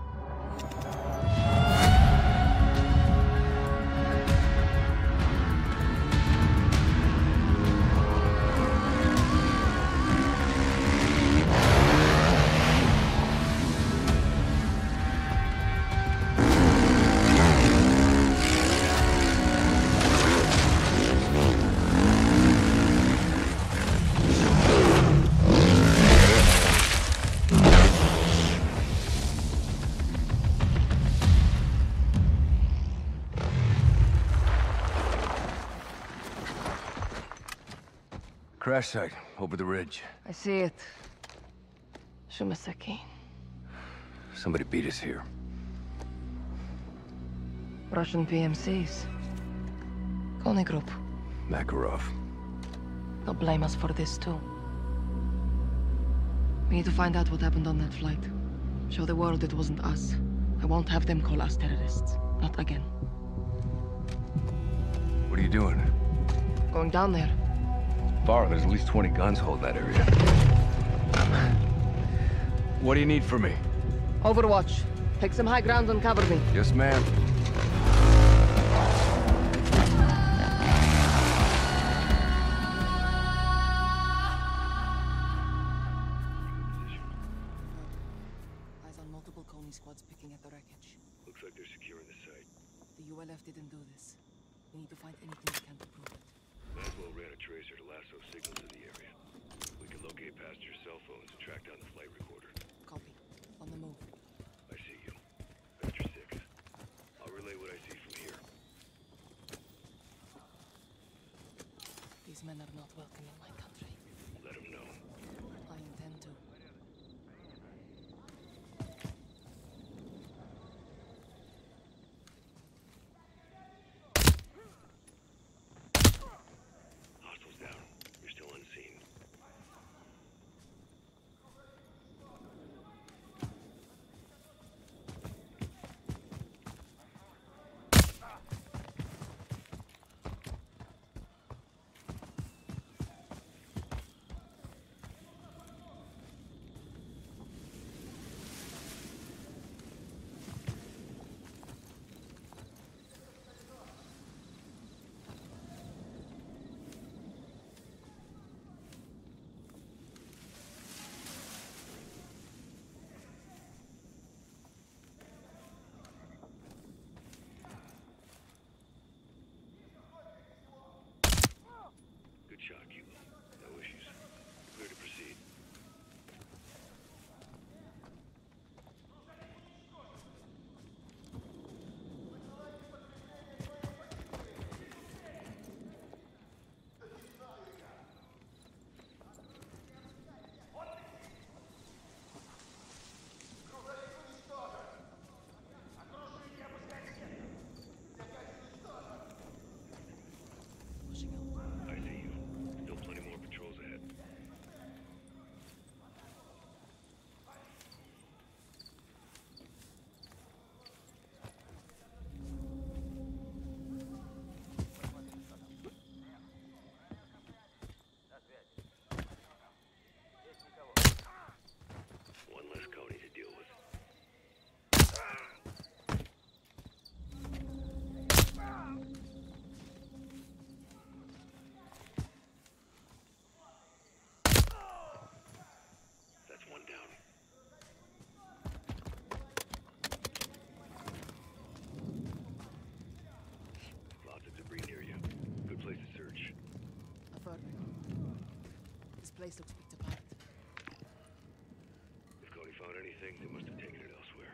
Crash site, over the ridge. I see it. Shumasaki. Somebody beat us here. Russian P M Cs. Kony Group. Makarov. They'll blame us for this too. We need to find out what happened on that flight. Show the world it wasn't us. I won't have them call us terrorists. Not again. What are you doing? Going down there. Far, there's at least twenty guns holding that area. What do you need from me? Overwatch. Take some high ground and cover me. Yes, ma'am. Eyes on multiple Coney squads picking at the wreckage. Looks like they're securing the site. The U L F didn't do this. We need to find anything we can to prove it. Laswell ran a tracer to lasso signals in the area. We can locate passenger cell phones and track down the flight recorder. Copy. On the move. I see you. Vector six. I'll relay what I see from here. These men are not welcome in my country. Let them know. I intend to. Hostiles down. You're still unseen. place looks picked apart. If Cody found anything, they must have taken it elsewhere.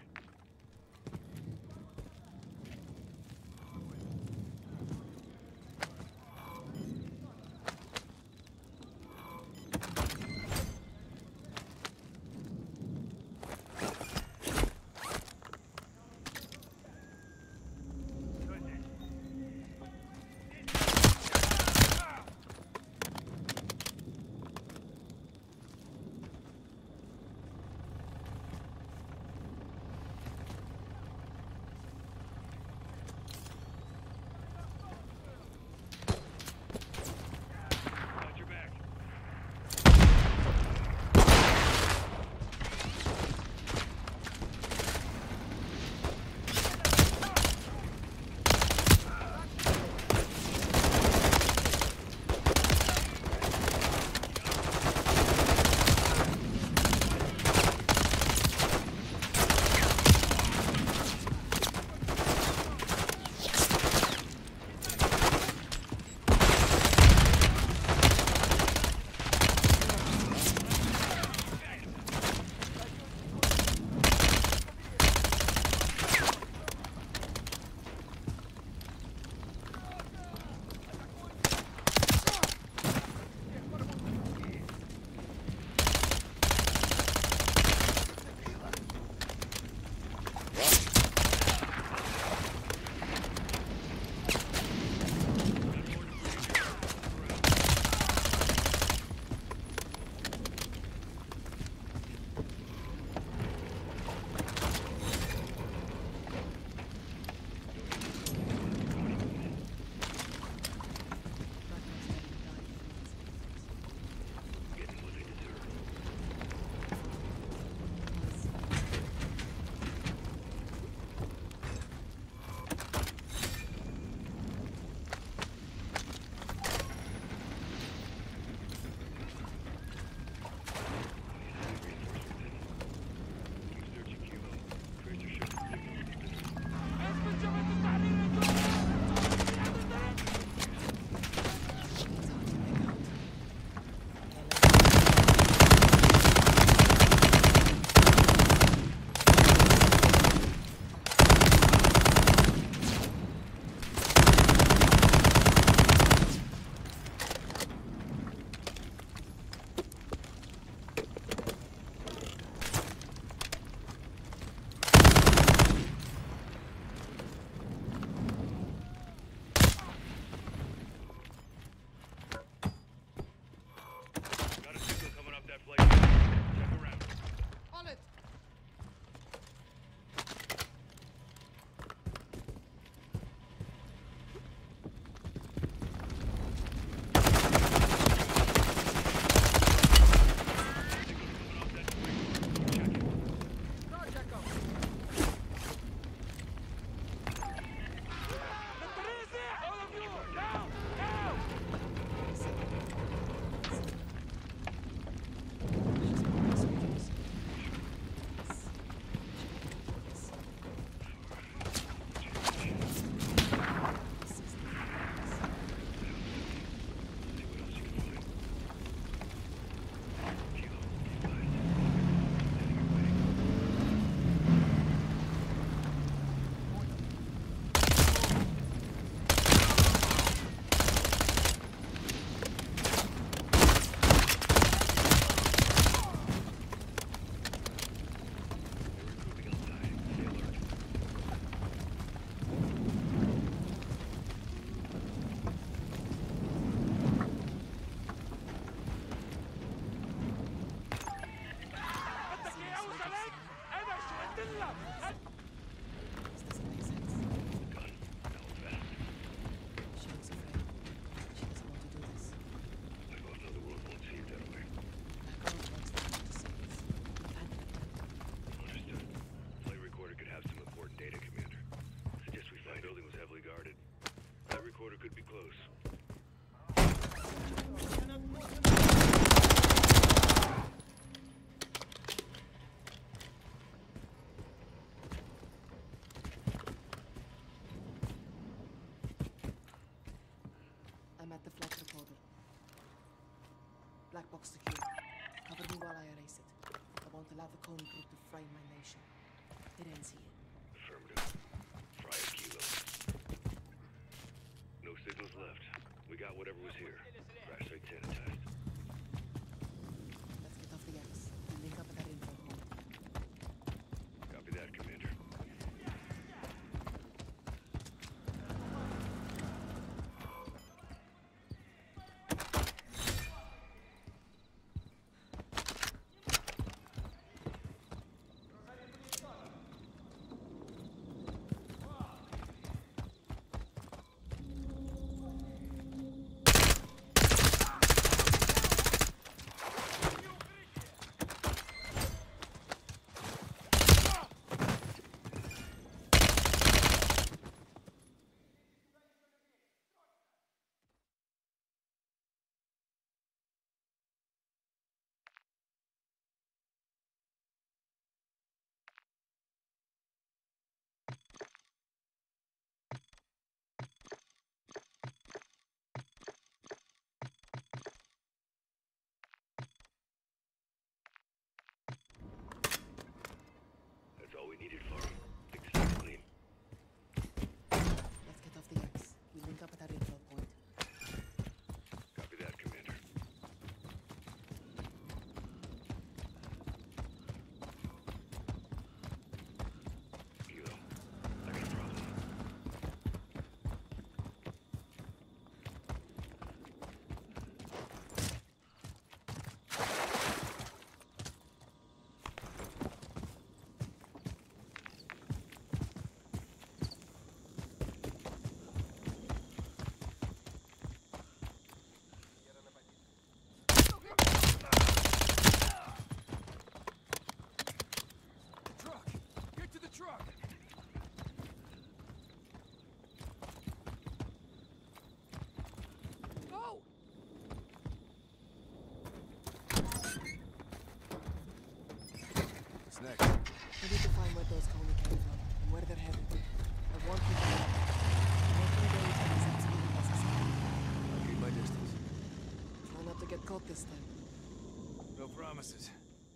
Black box secure. while I erase it. I won't allow the Coney group to frame my nation. It ends here. Affirmative. Fry a kilo. No signals left. We got whatever was here. Crash site sanitized. Let's get off the X. We link up at that info point. Copy that, Commander. That's all we needed for him. Things stay clean. Let's get off the X. We link up at that info point. Copy that, Commander. Kilo, I got a problem. Truck! Get to the truck! No! What's next? We need to find where those Coney came from and where they're headed. I want you to know. Working days is absolutely necessary. I'll keep my distance. Try not to get caught this time. No promises.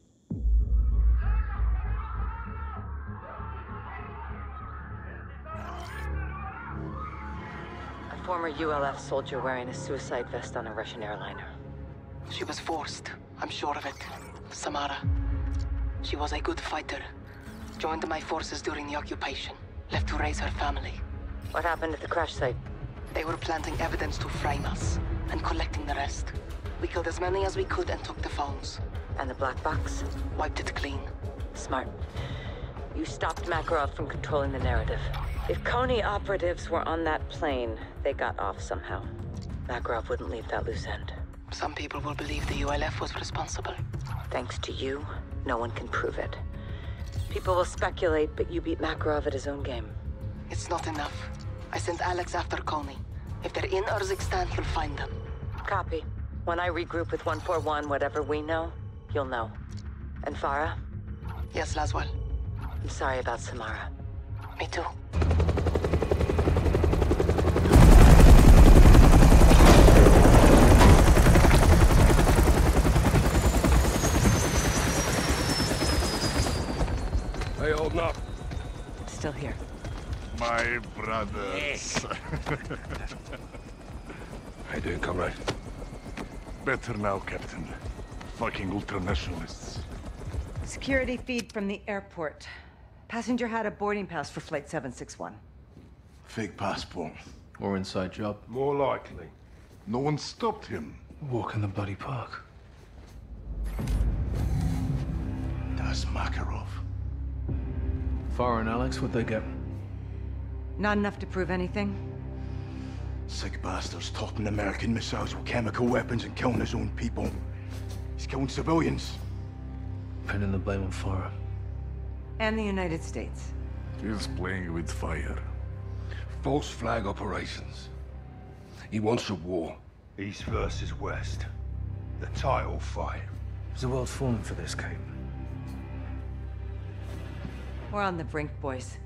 A former U L F soldier wearing a suicide vest on a Russian airliner. She was forced. I'm sure of it. Samara. She was a good fighter. Joined my forces during the occupation. Left to raise her family. What happened at the crash site? They were planting evidence to frame us, and collecting the rest. We killed as many as we could and took the phones. And the black box? Wiped it clean. Smart. You stopped Makarov from controlling the narrative. If Coney operatives were on that plane, they got off somehow. Makarov wouldn't leave that loose end. Some people will believe the U L F was responsible. Thanks to you, no one can prove it. People will speculate, but you beat Makarov at his own game. It's not enough. I sent Alex after Coney. If they're in Urzikstan, he'll find them. Copy. When I regroup with one forty-one, whatever we know, you'll know. And Farah? Yes, Laswell. I'm sorry about Samara. Me too. Hey, holding up. Still here. My brothers. How you doing, comrade? Better now, Captain. Fucking ultranationalists. Security feed from the airport. Passenger had a boarding pass for flight seven six one. Fake passport. Or inside job. More likely. No one stopped him. Walk in the bloody park. That's Makarov. Farah and Alex, what'd they get? Not enough to prove anything? Sick bastards topping American missiles with chemical weapons and killing his own people. He's killing civilians. Pinning the blame on Farah. And the United States. He's playing with fire. False flag operations. He wants a war. East versus West. The title fight. Is the world falling for this, Kate? We're on the brink, boys.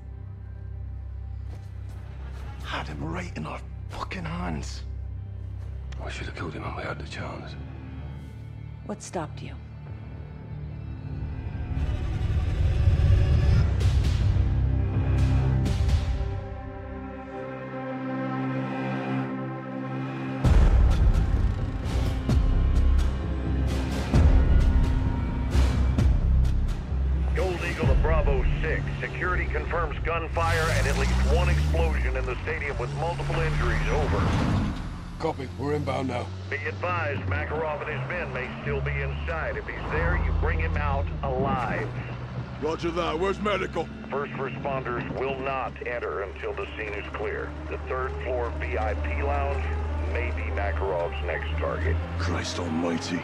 Had him right in our fucking hands. I should have killed him when we had the chance. What stopped you? Confirms gunfire and at least one explosion in the stadium with multiple injuries. Over. Copy. We're inbound now. Be advised, Makarov and his men may still be inside. If he's there, you bring him out alive. Roger that. Where's medical? First responders will not enter until the scene is clear. The third floor V I P lounge may be Makarov's next target. Christ almighty.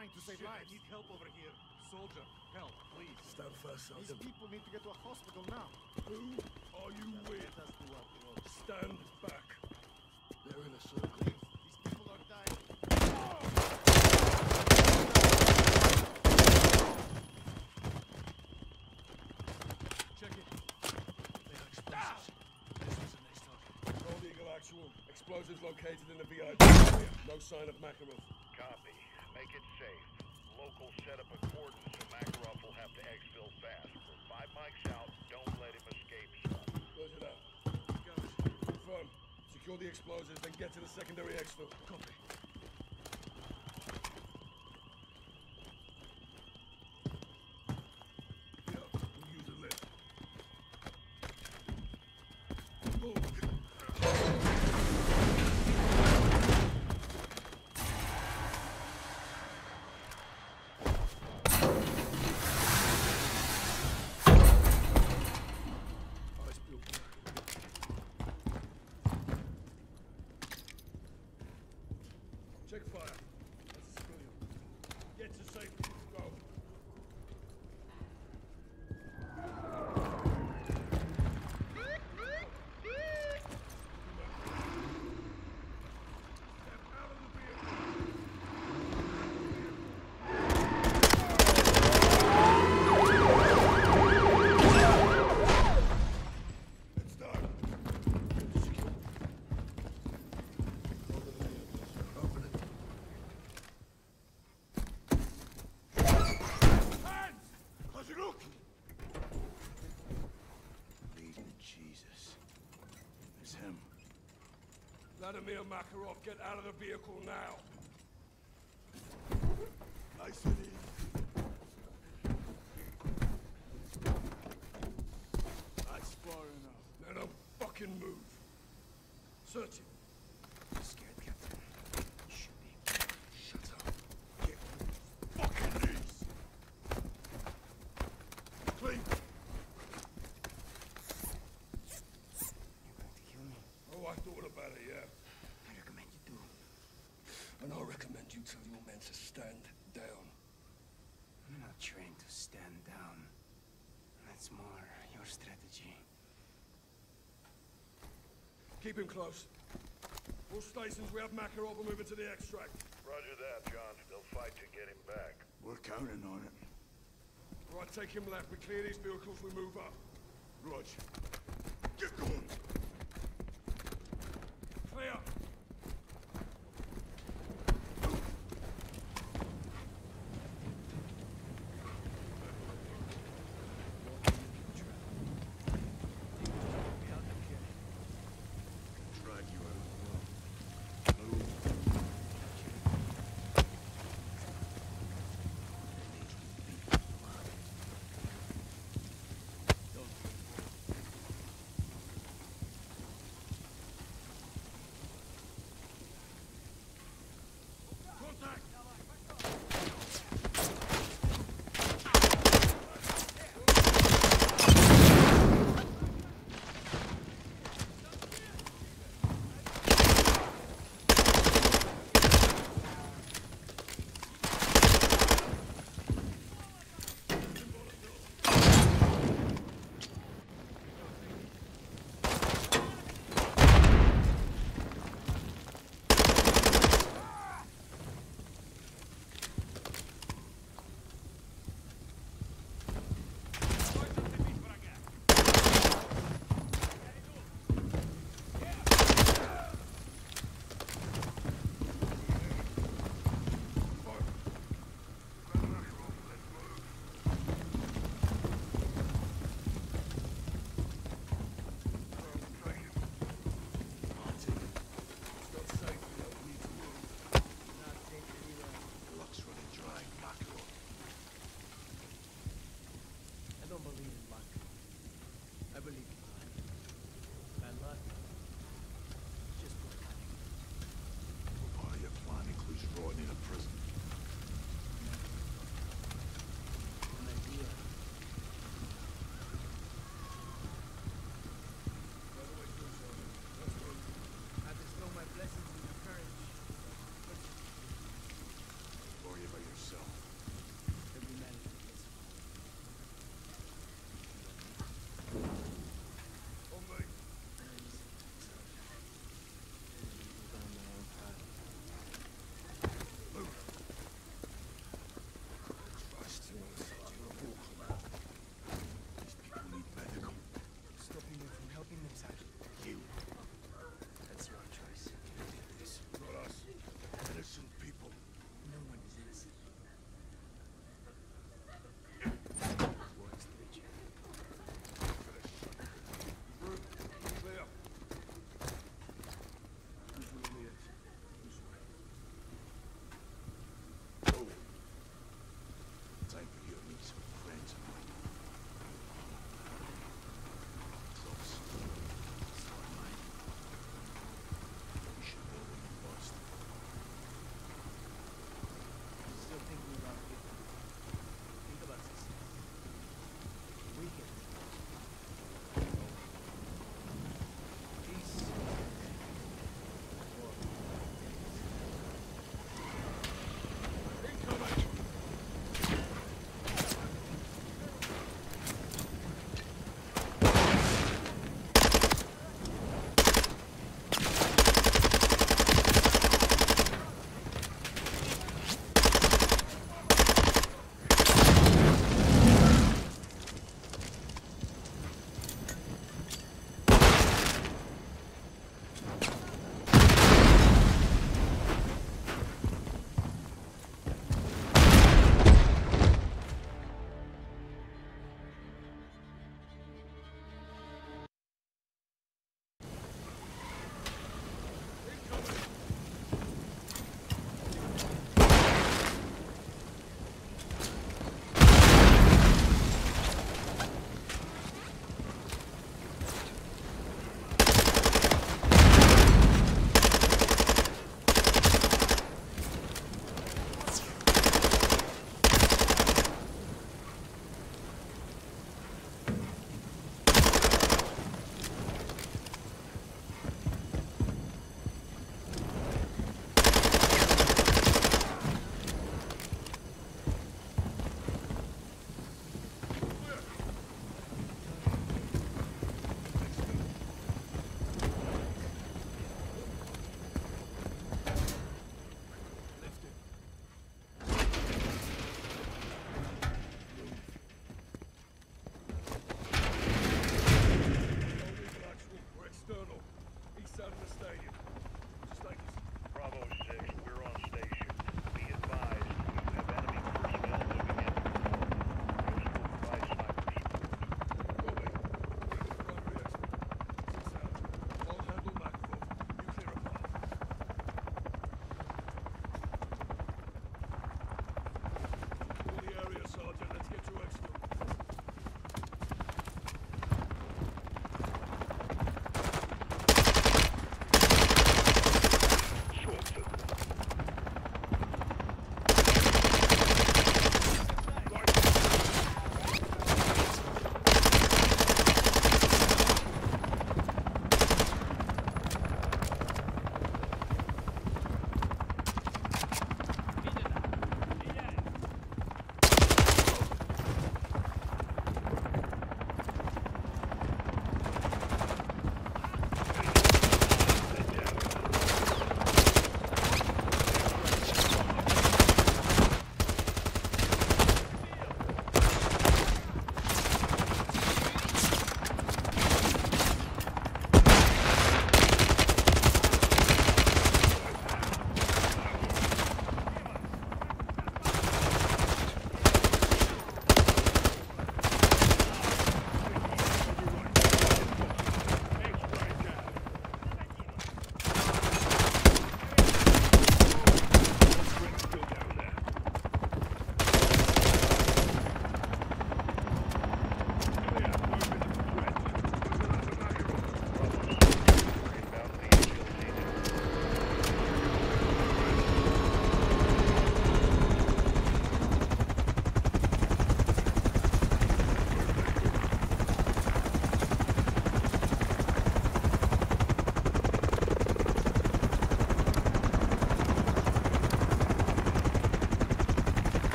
trying to save lives. I need help over here. Soldier, help, please. Stand first, These Sergeant. people need to get to a hospital now. Who are you with? Stand back. They're in a circle. These people are dying. Check it. They are explosives. This was the next target. Gold Eagle actual. Explosives located in the V I P area. No sign of Makarov. Copy. Make it safe. Locals set up a cordon so Makarov will have to exfil fast. We're five mics out. Don't let him escape, son. Close it out. Guys, confirm. Secure the explosives, then get to the secondary exfil. Copy. Yeah, we'll use a lift. Move. Check fire. That's a civilian. Get to safety. Go. It's done. Open it. How's it look? Lead me, Jesus. It's him. Vladimir Makarov, get out of the vehicle now. Nice and easy. That's far enough. Now don't fucking move. Search it. I'm scared, Captain. You should be. Shut up. Get on your fucking knees. Clean. You're going to kill me. Oh, I thought about it, yeah. I recommend you do. And I recommend you tell your men to stand down. I'm not trained to stand down. That's more your strategy. Keep him close. All stations, we have Makarov. We're moving to the extract. Roger that, John. They'll fight to get him back. We're counting on it. All right, take him left. We clear these vehicles, we move up. Rog, get going. Clear. Drag you out of the world. Move.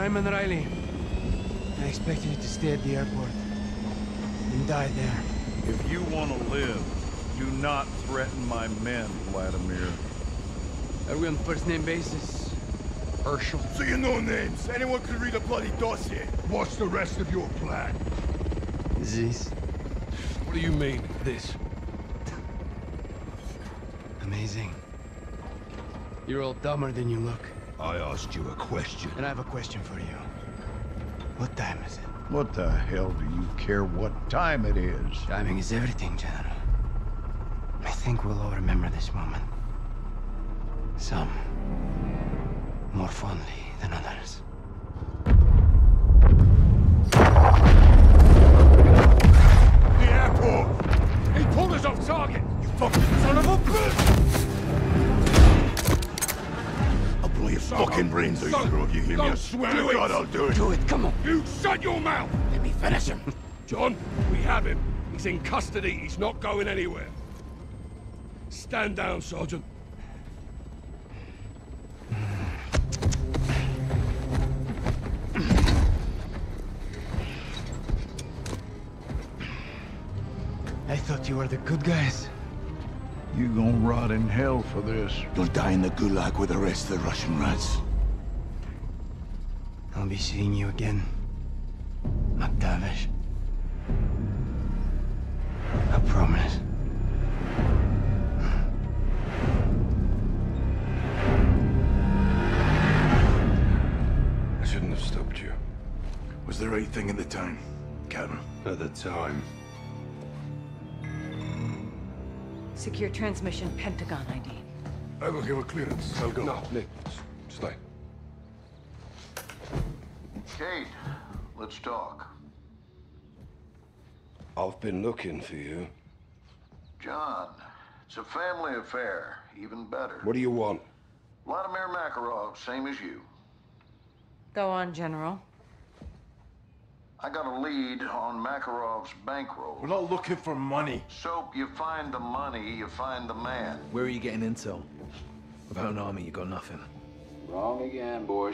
Simon Riley. I expected you to stay at the airport. And die there. If you want to live, do not threaten my men, Vladimir. Are we on first-name basis? Herschel? So you know names. Anyone could read a bloody dossier. What's the rest of your plan? This. What do you mean, this? Amazing. You're all dumber than you look. I asked you a question. And I have a question for you. What time is it? What the hell do you care what time it is? Timing is everything, General. I think we'll all remember this moment. Some more fondly than others. The airport! He pulled us off target! You fucking son of a bitch! I'll blow your fucking brains out, you throat, you hear me? I swear to God I'll do it! Do it, come on! You shut your mouth! Let me finish him! John, we have him. He's in custody. He's not going anywhere. Stand down, Sergeant. I thought you were the good guys. You gonna rot in hell for this. You'll die in the gulag with the rest of the Russian rats. I'll be seeing you again, McTavish. I promise. I shouldn't have stopped you. Was the right thing at the time, Captain? At the time. Secure transmission, Pentagon I D. I will give a clearance. I'll go. No, Nick, stay. Kate, let's talk. I've been looking for you. John, it's a family affair. Even better. What do you want? Vladimir Makarov, same as you. Go on, General. I got a lead on Makarov's bankroll. We're not looking for money. Soap, you find the money, you find the man. Where are you getting intel? Without an army, you got nothing. Wrong again, boys.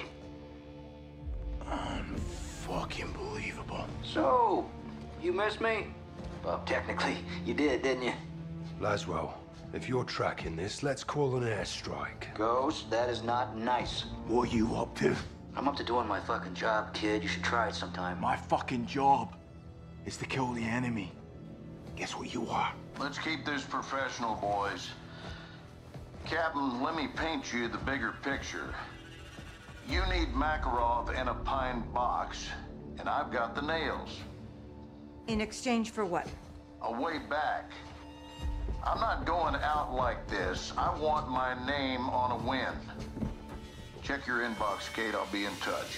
Unfucking believable. So, you missed me? Well, technically, you did, didn't you? Laswell, if you're tracking this, let's call an airstrike. Ghost, that is not nice. What are you up to? I'm up to doing my fucking job, kid. You should try it sometime. My fucking job is to kill the enemy. Guess what you are? Let's keep this professional, boys. Captain, let me paint you the bigger picture. You need Makarov in a pine box, and I've got the nails. In exchange for what? A way back. I'm not going out like this. I want my name on a win. Check your inbox, Kate. I'll be in touch.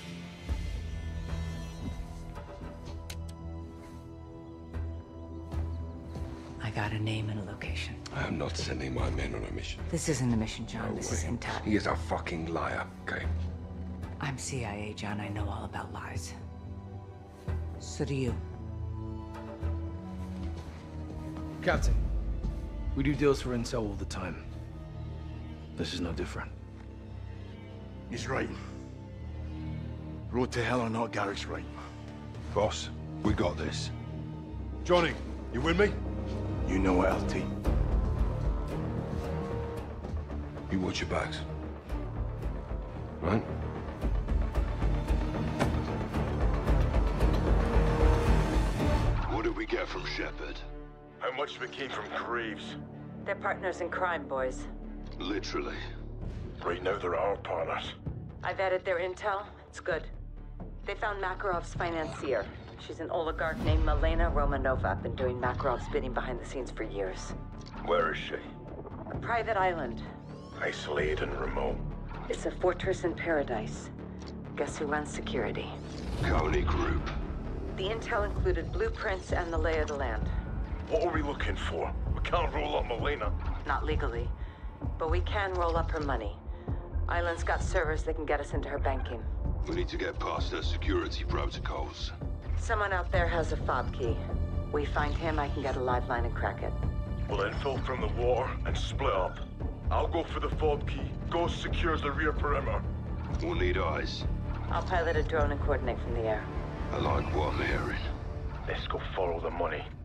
I got a name and a location. I am not sending my men on a mission. This isn't a mission, John. No this way. is intel. He is a fucking liar, okay? I'm C I A, John. I know all about lies. So do you. Captain, we do deals for intel all the time. This is no different. He's right. Road to hell or not, Garrick's right. Boss, we got this. Johnny, you with me? You know it, L T. You watch your backs. Right? What did we get from Shepard? How much we came from Graves? They're partners in crime, boys. Literally. Right now they're our partners. I vetted their intel. It's good. They found Makarov's financier. She's an oligarch named Milena Romanova. Been doing Makarov's bidding behind the scenes for years. Where is she? A private island. Isolated and remote. It's a fortress in paradise. Guess who runs security? Coney Group. The intel included blueprints and the lay of the land. What are we looking for? We can't roll up Milena. Not legally. But we can roll up her money. Island's got servers that can get us into her banking. We need to get past their security protocols. Someone out there has a fob key. We find him, I can get a live line and crack it. We'll infill from the water and split up. I'll go for the fob key. Ghost secures the rear perimeter. We'll need eyes. I'll pilot a drone and coordinate from the air. I like what I'm hearing. Let's go follow the money.